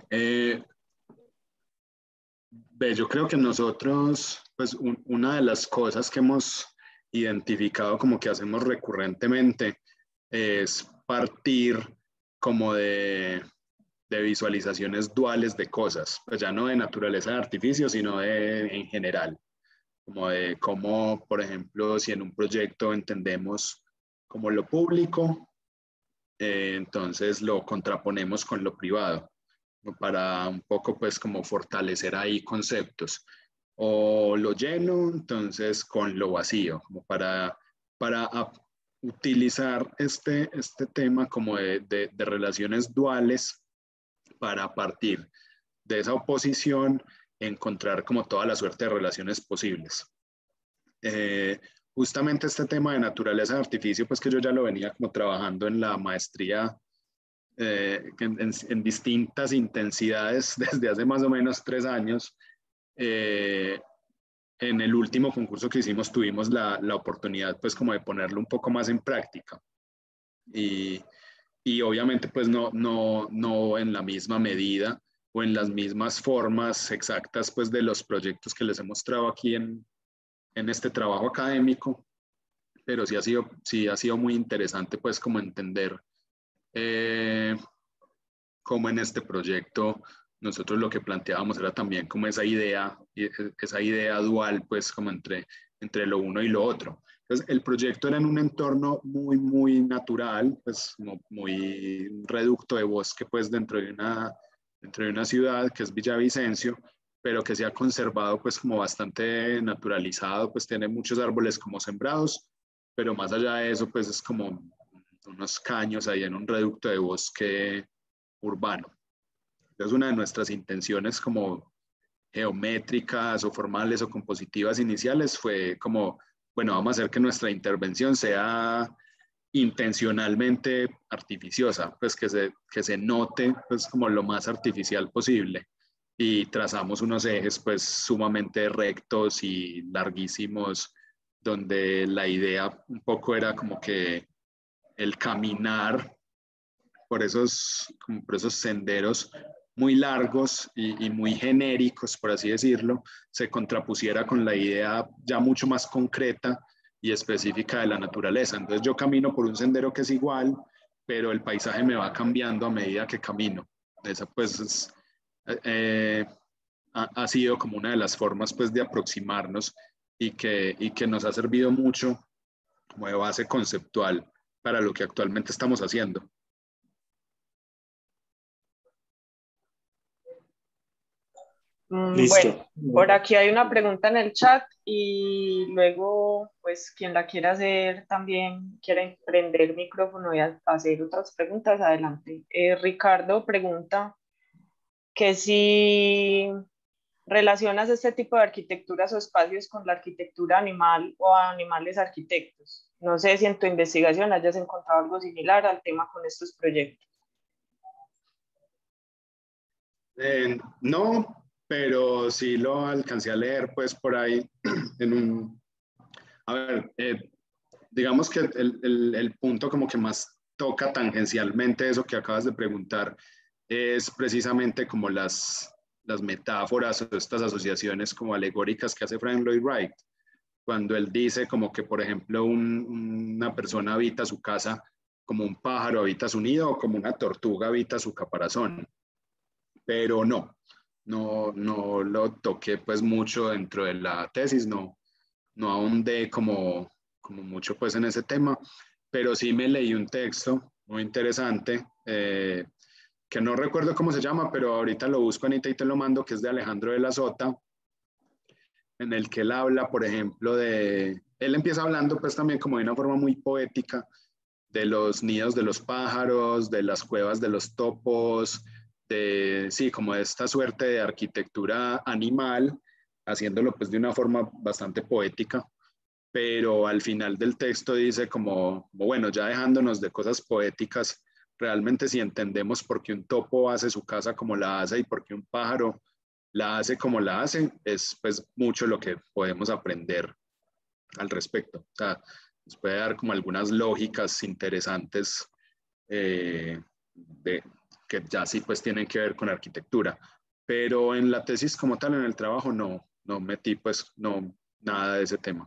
yo creo que nosotros, pues una de las cosas que hemos identificado como que hacemos recurrentemente es partir como de visualizaciones duales de cosas, pues ya no de naturaleza de artificio, sino en general, como de cómo, por ejemplo, si en un proyecto entendemos como lo público, entonces lo contraponemos con lo privado para un poco pues como fortalecer ahí conceptos. O lo lleno, entonces con lo vacío, como para utilizar este tema como de relaciones duales para partir de esa oposición encontrar como toda la suerte de relaciones posibles. Justamente este tema de naturaleza de artificio, pues que yo ya lo venía como trabajando en la maestría en distintas intensidades desde hace más o menos 3 años. En el último concurso que hicimos tuvimos la oportunidad pues como de ponerlo un poco más en práctica y obviamente pues no en la misma medida o en las mismas formas exactas pues de los proyectos que les he mostrado aquí en este trabajo académico, pero sí ha sido muy interesante pues como entender cómo en este proyecto nosotros lo que planteábamos era también como esa idea dual, pues como entre lo uno y lo otro. Entonces, el proyecto era en un entorno muy, muy natural, pues muy reducto de bosque, pues dentro de una ciudad que es Villavicencio, pero que se ha conservado pues como bastante naturalizado, pues tiene muchos árboles como sembrados, pero más allá de eso, pues es como unos caños ahí en un reducto de bosque urbano. Entonces, una de nuestras intenciones como geométricas o formales o compositivas iniciales fue como, bueno, vamos a hacer que nuestra intervención sea intencionalmente artificiosa, pues que se note pues como lo más artificial posible y trazamos unos ejes pues sumamente rectos y larguísimos donde la idea un poco era como que el caminar por esos senderos muy largos y muy genéricos, por así decirlo, se contrapusiera con la idea ya mucho más concreta y específica de la naturaleza. Entonces yo camino por un sendero que es igual, pero el paisaje me va cambiando a medida que camino. esa pues ha sido como una de las formas pues de aproximarnos y que nos ha servido mucho como de base conceptual para lo que actualmente estamos haciendo. Bueno, por aquí hay una pregunta en el chat y luego, pues, quien la quiera hacer también quiere prender el micrófono y hacer otras preguntas, adelante. Ricardo pregunta que si relacionas este tipo de arquitecturas o espacios con la arquitectura animal o animales arquitectos. No sé si en tu investigación hayas encontrado algo similar al tema con estos proyectos. No, pero sí lo alcancé a leer pues por ahí en un... A ver, digamos que el punto como que más toca tangencialmente eso que acabas de preguntar es precisamente como las metáforas o estas asociaciones como alegóricas que hace Frank Lloyd Wright, cuando él dice como que, por ejemplo, una persona habita su casa como un pájaro habita su nido o como una tortuga habita su caparazón, pero no lo toqué pues mucho dentro de la tesis, no ahondé como mucho pues en ese tema, pero sí me leí un texto muy interesante, que no recuerdo cómo se llama, pero ahorita lo busco, Anita, y te lo mando, que es de Alejandro de la Sota, en el que él habla, por ejemplo, él empieza hablando pues también como de una forma muy poética de los nidos de los pájaros, de las cuevas de los topos, sí, como de esta suerte de arquitectura animal, haciéndolo pues de una forma bastante poética, pero al final del texto dice como bueno, ya dejándonos de cosas poéticas, realmente si entendemos por qué un topo hace su casa como la hace y por qué un pájaro la hace como la hace, es pues mucho lo que podemos aprender al respecto. O sea, nos puede dar como algunas lógicas interesantes que ya sí pues tienen que ver con arquitectura. Pero en la tesis como tal, en el trabajo, no metí pues nada de ese tema.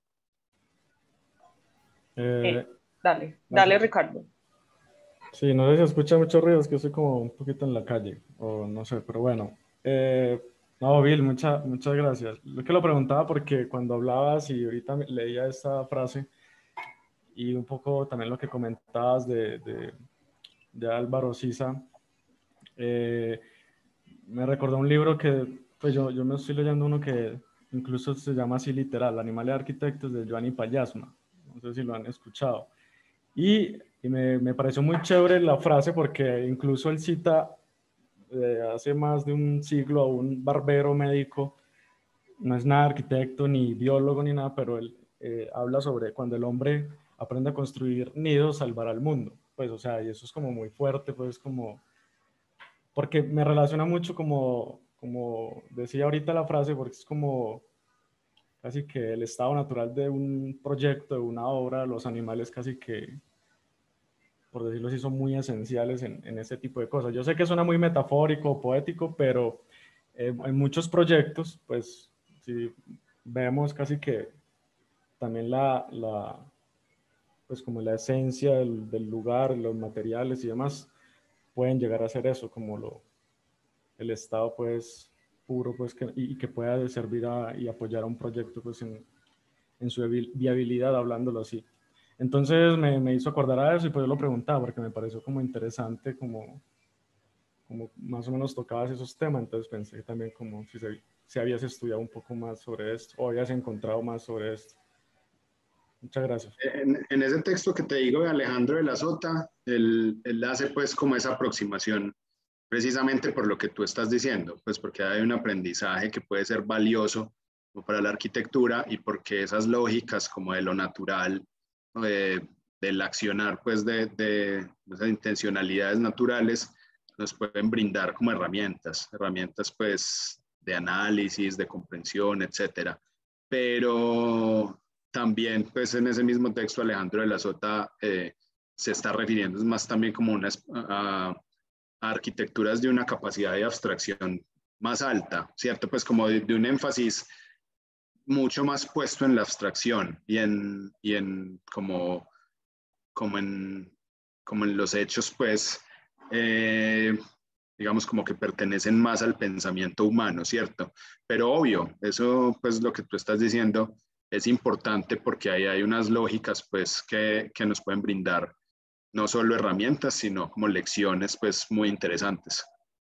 Dale, Ricardo. Sí, no sé si escucha mucho ruido, es que estoy como un poquito en la calle, o no sé, pero bueno. No, Bill, muchas gracias. Lo que lo preguntaba porque cuando hablabas y ahorita leía esta frase y un poco también lo que comentabas de Álvaro Siza, me recordó un libro que, pues yo me estoy leyendo uno que incluso se llama así literal, Animales Arquitectos, de Giovanni Pallasma. No sé si lo han escuchado. Y me pareció muy chévere la frase porque incluso él cita hace más de un siglo a un barbero médico, no es nada arquitecto ni biólogo ni nada, pero él habla sobre cuando el hombre aprende a construir nidos, salvará al mundo. Pues, o sea, y eso es como muy fuerte, pues como, porque me relaciona mucho como decía ahorita la frase, porque es como casi que el estado natural de un proyecto, de una obra, los animales casi que, por decirlo así, son muy esenciales en ese tipo de cosas. Yo sé que suena muy metafórico, poético, pero en muchos proyectos, pues, si vemos casi que también pues como la esencia del lugar, los materiales y demás, pueden llegar a ser eso, como el estado, pues, puro, pues, y que pueda servir y apoyar a un proyecto, pues, en su viabilidad, hablándolo así. Entonces me hizo acordar a eso y pues yo lo preguntaba porque me pareció como interesante, como más o menos tocabas esos temas, entonces pensé también como si habías estudiado un poco más sobre esto o habías encontrado más sobre esto. Muchas gracias. En ese texto que te digo de Alejandro de la Sota, él hace pues como esa aproximación precisamente por lo que tú estás diciendo, pues porque hay un aprendizaje que puede ser valioso para la arquitectura y porque esas lógicas como de lo natural, del accionar pues de esas intencionalidades naturales nos pueden brindar como herramientas pues de análisis, de comprensión, etcétera. Pero también pues en ese mismo texto Alejandro de la Sota se está refiriendo más también como a arquitecturas de una capacidad de abstracción más alta, ¿cierto? Pues como de un énfasis mucho más puesto en la abstracción y en como en los hechos, pues, digamos, como que pertenecen más al pensamiento humano, ¿cierto? Pero obvio, eso, pues lo que tú estás diciendo es importante porque ahí hay unas lógicas, pues, que nos pueden brindar no solo herramientas, sino como lecciones, pues, muy interesantes.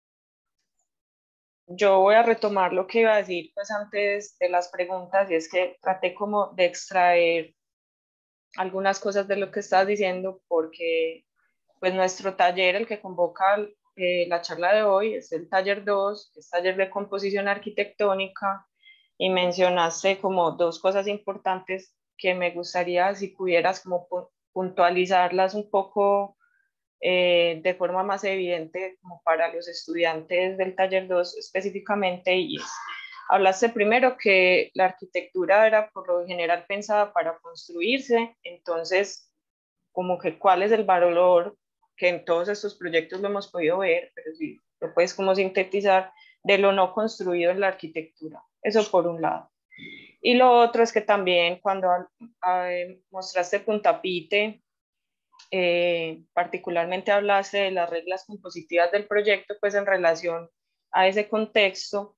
Yo voy a retomar lo que iba a decir pues antes de las preguntas, y es que traté como de extraer algunas cosas de lo que estás diciendo, porque pues nuestro taller, el que convoca la charla de hoy, es el taller 2, es taller de composición arquitectónica, y mencionaste como dos cosas importantes que me gustaría si pudieras como puntualizarlas un poco de forma más evidente como para los estudiantes del taller 2 específicamente, y es, hablaste primero que la arquitectura era por lo general pensada para construirse, entonces como que cuál es el valor, que en todos estos proyectos lo hemos podido ver, pero si lo puedes como sintetizar, de lo no construido en la arquitectura. Eso por un lado. Y lo otro es que también cuando mostraste Punta Pite, particularmente hablaste de las reglas compositivas del proyecto, pues en relación a ese contexto,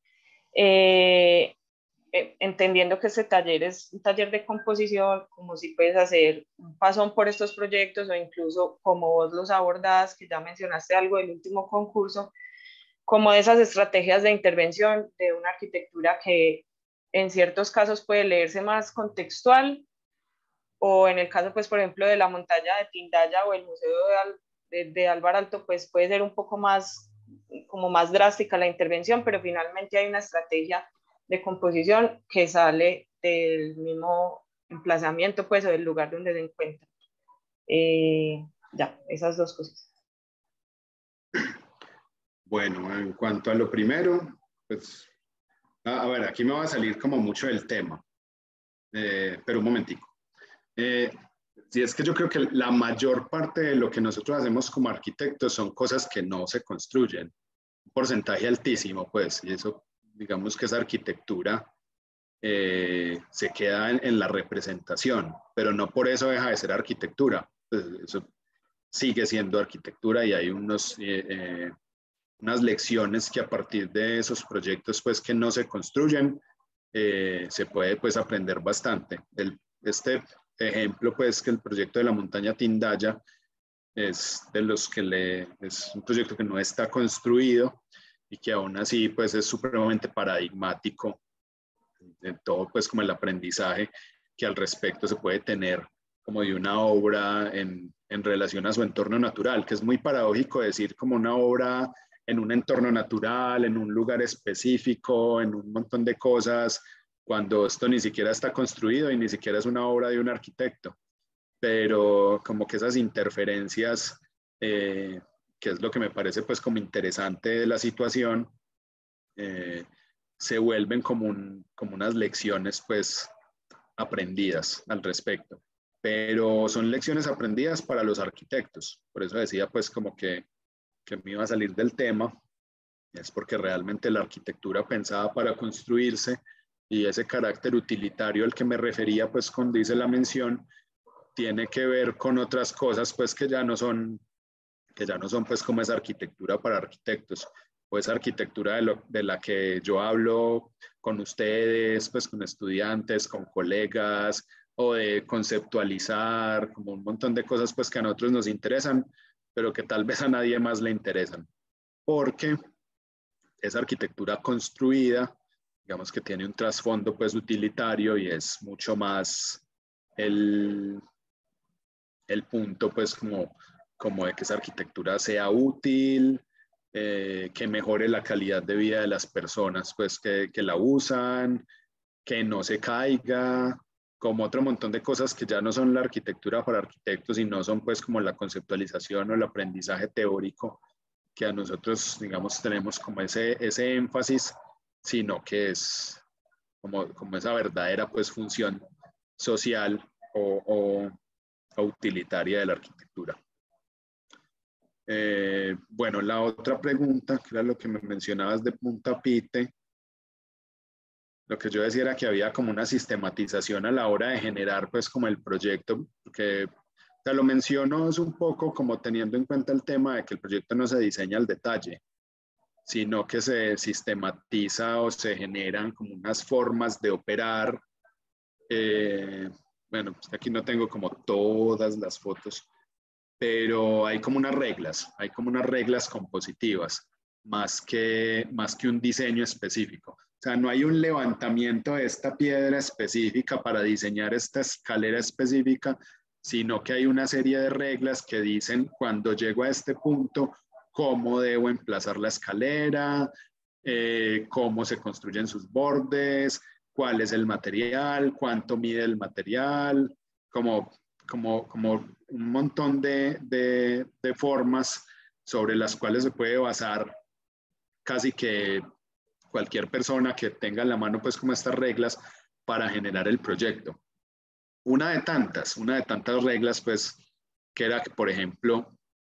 entendiendo que este taller es un taller de composición, como si puedes hacer un pasón por estos proyectos o incluso como vos los abordás, que ya mencionaste algo del último concurso, como esas estrategias de intervención de una arquitectura que en ciertos casos puede leerse más contextual, o en el caso, pues, por ejemplo, de la montaña de Tindaya o el Museo de Alvar Aalto, pues puede ser un poco más, como más drástica la intervención, pero finalmente hay una estrategia de composición que sale del mismo emplazamiento, pues, o del lugar donde se encuentra. Ya, esas dos cosas. Bueno, en cuanto a lo primero, pues, a ver, aquí me va a salir como mucho del tema, pero un momentico. Si es que yo creo que la mayor parte de lo que nosotros hacemos como arquitectos son cosas que no se construyen, un porcentaje altísimo, pues, y eso, digamos que esa arquitectura se queda en la representación, pero no por eso deja de ser arquitectura, pues eso sigue siendo arquitectura y hay unas lecciones que a partir de esos proyectos, pues, que no se construyen, se puede, pues, aprender bastante. Este ejemplo, pues, que el proyecto de la montaña Tindaya es de los que es un proyecto que no está construido y que aún así, pues, es supremamente paradigmático en todo, pues, como el aprendizaje que al respecto se puede tener como de una obra en relación a su entorno natural, que es muy paradójico decir como una obra en un entorno natural, en un lugar específico, en un montón de cosas, cuando esto ni siquiera está construido y ni siquiera es una obra de un arquitecto. Pero como que esas interferencias, que es lo que me parece pues como interesante de la situación, se vuelven como unas lecciones pues aprendidas al respecto. Pero son lecciones aprendidas para los arquitectos. Por eso decía pues como que me iba a salir del tema, es porque realmente la arquitectura pensada para construirse y ese carácter utilitario al que me refería, pues cuando dice la mención, tiene que ver con otras cosas, pues que ya no son pues como esa arquitectura para arquitectos, o esa arquitectura de la que yo hablo con ustedes, pues con estudiantes, con colegas, o de conceptualizar, como un montón de cosas pues que a nosotros nos interesan, pero que tal vez a nadie más le interesan, porque esa arquitectura construida, digamos que tiene un trasfondo pues utilitario y es mucho más el punto pues como de que esa arquitectura sea útil, que mejore la calidad de vida de las personas pues que la usan, que no se caiga, como otro montón de cosas que ya no son la arquitectura para arquitectos y no son pues como la conceptualización o el aprendizaje teórico que a nosotros, digamos, tenemos como ese énfasis, sino que es como esa verdadera pues función social o utilitaria de la arquitectura. Bueno, la otra pregunta, que era lo que me mencionabas de Punta Pite, lo que yo decía era que había como una sistematización a la hora de generar pues como el proyecto, porque te lo menciono es un poco como teniendo en cuenta el tema de que el proyecto no se diseña al detalle, sino que se sistematiza o se generan como unas formas de operar. Bueno, pues aquí no tengo como todas las fotos, pero hay como unas reglas compositivas, más que un diseño específico. O sea, no hay un levantamiento de esta piedra específica para diseñar esta escalera específica, sino que hay una serie de reglas que dicen cuando llego a este punto, cómo debo emplazar la escalera, cómo se construyen sus bordes, cuál es el material, cuánto mide el material, como un montón de formas sobre las cuales se puede basar casi que cualquier persona que tenga en la mano pues como estas reglas para generar el proyecto. Una de tantas reglas pues que era que, por ejemplo,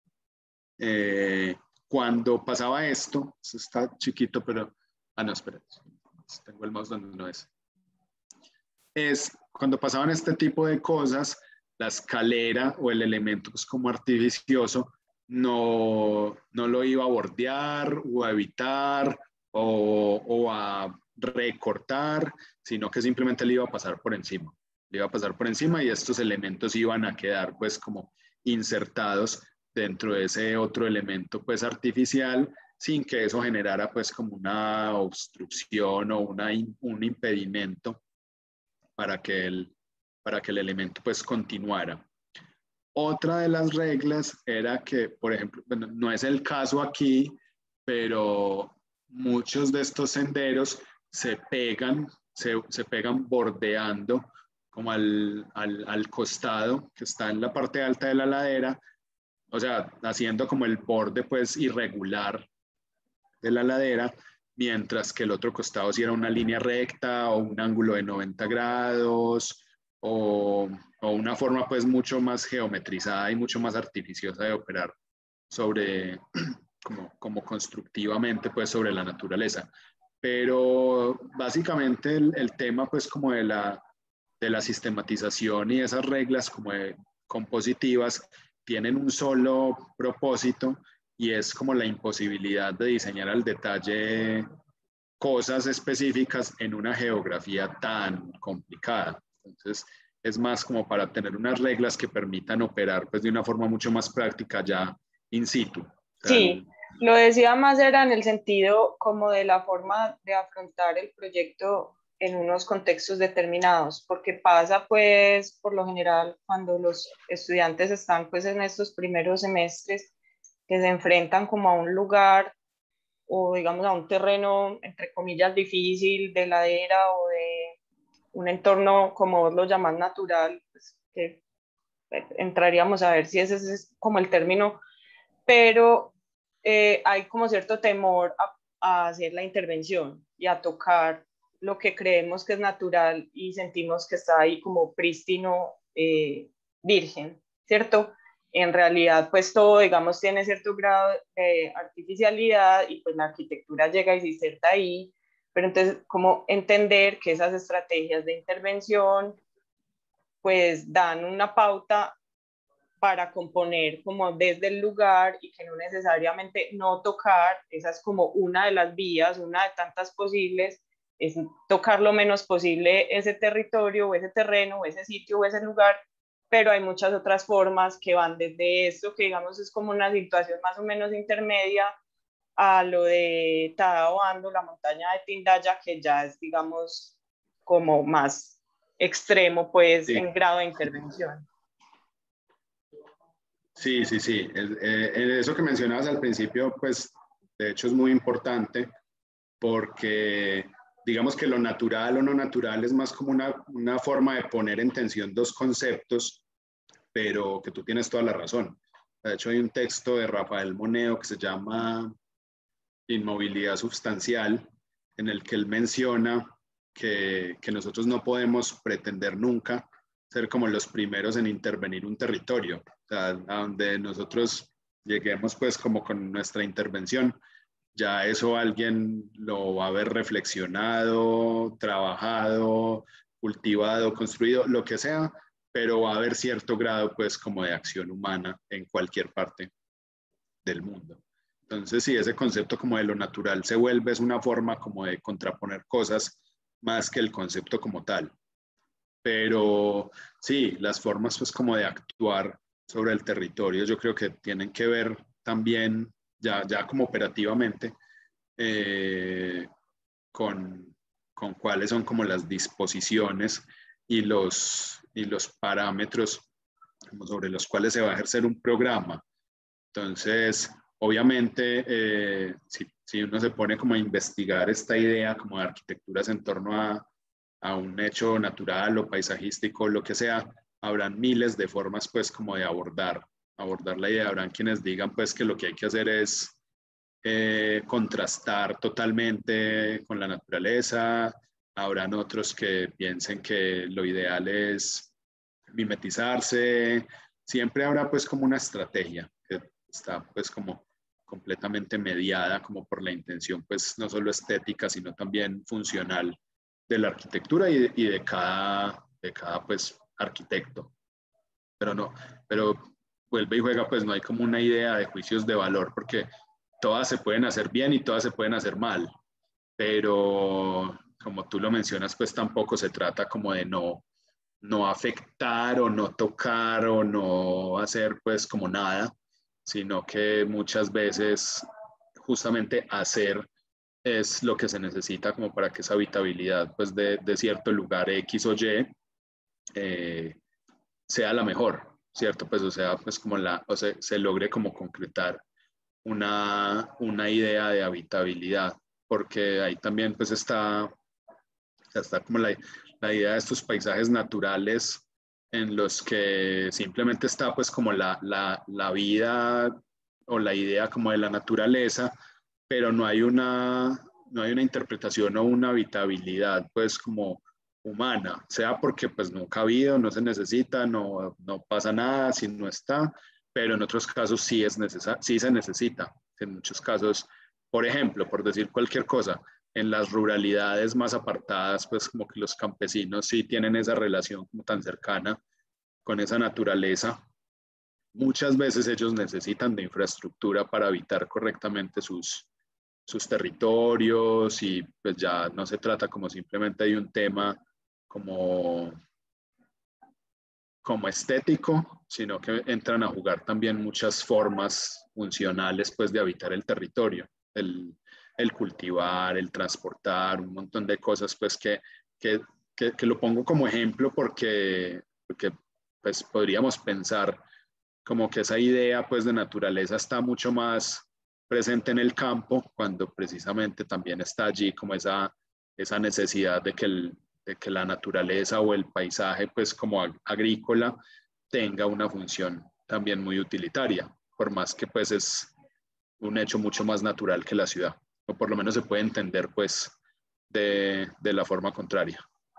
cuando pasaba esto está chiquito, pero, no, espera, tengo el mouse donde no es. Cuando pasaban este tipo de cosas, la escalera o el elemento pues como artificioso no lo iba a bordear o a evitar o a recortar, sino que simplemente le iba a pasar por encima. Le iba a pasar por encima y estos elementos iban a quedar pues como insertados dentro de ese otro elemento pues artificial, sin que eso generara pues como una obstrucción o un impedimento para que el elemento pues continuara. Otra de las reglas era que, por ejemplo, bueno, no es el caso aquí, pero muchos de estos senderos se pegan bordeando como al costado que está en la parte alta de la ladera, o sea, haciendo como el borde pues irregular de la ladera, mientras que el otro costado sí era una línea recta o un ángulo de 90 grados o una forma pues mucho más geometrizada y mucho más artificiosa de operar sobre, como constructivamente pues sobre la naturaleza. Pero básicamente el tema pues como de la sistematización y esas reglas como compositivas tienen un solo propósito y es como la imposibilidad de diseñar al detalle cosas específicas en una geografía tan complicada. Entonces, es más como para tener unas reglas que permitan operar pues de una forma mucho más práctica ya in situ. O sea, sí, lo decía más era en el sentido como de la forma de afrontar el proyecto en unos contextos determinados, porque pasa pues por lo general cuando los estudiantes están pues en estos primeros semestres que se enfrentan como a un lugar o digamos a un terreno entre comillas difícil de ladera o de un entorno como vos lo llamás natural, pues, que entraríamos a ver si ese es como el término, pero hay como cierto temor a hacer la intervención y a tocar lo que creemos que es natural y sentimos que está ahí como prístino, virgen, ¿cierto? En realidad, pues todo, digamos, tiene cierto grado de artificialidad y pues la arquitectura llega y se inserta ahí, pero entonces, como entender que esas estrategias de intervención pues dan una pauta para componer como desde el lugar y que no necesariamente no tocar, esa es como una de las vías, una de tantas posibles, es tocar lo menos posible ese territorio o ese terreno o ese sitio o ese lugar, pero hay muchas otras formas que van desde esto, que digamos es como una situación más o menos intermedia a lo de Tadaoando, la montaña de Tindaya, que ya es digamos como más extremo pues sí. en grado de intervención. Sí. Eso que mencionabas al principio, pues de hecho es muy importante porque digamos que lo natural o no natural es más como una forma de poner en tensión dos conceptos, pero que tú tienes toda la razón. De hecho hay un texto de Rafael Moneo que se llama Inmovilidad Substancial, en el que él menciona que nosotros no podemos pretender nunca ser como los primeros en intervenir un territorio. O sea, a donde nosotros lleguemos pues como con nuestra intervención, ya eso alguien lo va a haber reflexionado, trabajado, cultivado, construido, lo que sea, pero va a haber cierto grado pues como de acción humana en cualquier parte del mundo. Entonces, sí, ese concepto como de lo natural se vuelve es una forma como de contraponer cosas más que el concepto como tal. Pero sí, las formas pues como de actuar sobre el territorio yo creo que tienen que ver también ya como operativamente eh, con cuáles son como las disposiciones y los parámetros sobre los cuales se va a ejercer un programa. Entonces, obviamente, si uno se pone como a investigar esta idea como de arquitecturas en torno a un hecho natural o paisajístico, lo que sea, habrán miles de formas pues como de abordar la idea. Habrán quienes digan pues que lo que hay que hacer es contrastar totalmente con la naturaleza. Habrán otros que piensen que lo ideal es mimetizarse. Siempre habrá pues como una estrategia que está pues como completamente mediada como por la intención pues no solo estética sino también funcional de la arquitectura y de cada pues arquitecto. Pero vuelve y juega, pues no hay como una idea de juicios de valor, porque todas se pueden hacer bien y todas se pueden hacer mal, pero como tú lo mencionas, pues tampoco se trata como de no afectar o no tocar o no hacer pues como nada, sino que muchas veces justamente hacer es lo que se necesita como para que esa habitabilidad pues de cierto lugar X o Y sea la mejor, ¿cierto? Pues o sea, pues como se logre como concretar una idea de habitabilidad, porque ahí también pues está como la idea de estos paisajes naturales en los que simplemente está pues como la vida o la idea como de la naturaleza, pero no hay una interpretación o una habitabilidad pues como humana, sea porque pues nunca ha habido, no se necesita, no pasa nada si no está, pero en otros casos sí se necesita. En muchos casos, por ejemplo, por decir cualquier cosa, en las ruralidades más apartadas, pues como que los campesinos sí tienen esa relación como tan cercana con esa naturaleza. Muchas veces ellos necesitan de infraestructura para habitar correctamente sus territorios y pues ya no se trata como simplemente de un tema como, como estético, sino que entran a jugar también muchas formas funcionales pues de habitar el territorio, el cultivar, el transportar, un montón de cosas pues que lo pongo como ejemplo porque pues podríamos pensar como que esa idea pues de naturaleza está mucho más presente en el campo cuando precisamente también está allí como esa necesidad de que la naturaleza o el paisaje pues como agrícola tenga una función también muy utilitaria, por más que pues es un hecho mucho más natural que la ciudad, o por lo menos se puede entender pues de la forma contraria.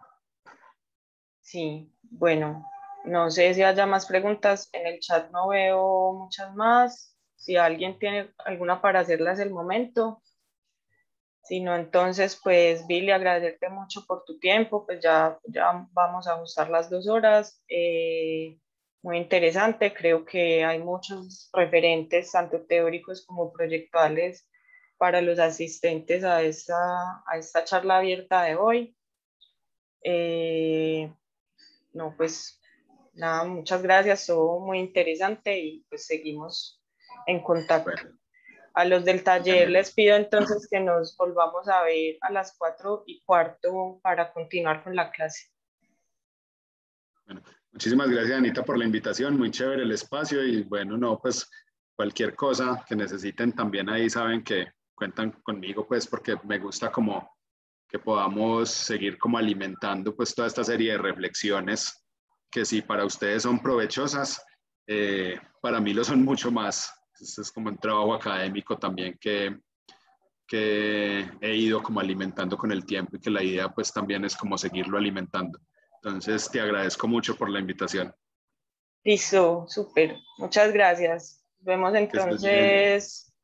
Sí, bueno, no sé si haya más preguntas. En el chat no veo muchas más. Si alguien tiene alguna para hacerlas el momento. Si no, entonces, pues, Billy, agradecerte mucho por tu tiempo. Pues ya vamos a ajustar las 2 horas. Muy interesante. Creo que hay muchos referentes, tanto teóricos como proyectuales, para los asistentes a esta charla abierta de hoy. No, pues nada, muchas gracias, todo muy interesante y pues seguimos en contacto. Bueno, A los del taller bueno, les pido entonces que nos volvamos a ver a las 4:15 para continuar con la clase. bueno, muchísimas gracias, Anita, por la invitación. Muy chévere el espacio y bueno, no, pues cualquier cosa que necesiten también ahí saben que cuentan conmigo, pues porque me gusta como que podamos seguir como alimentando pues toda esta serie de reflexiones que si para ustedes son provechosas, para mí lo son mucho más. Este es como un trabajo académico también que he ido como alimentando con el tiempo y que la idea pues también es como seguirlo alimentando. Entonces te agradezco mucho por la invitación. Listo, súper. Muchas gracias. Nos vemos Que estés bien. entonces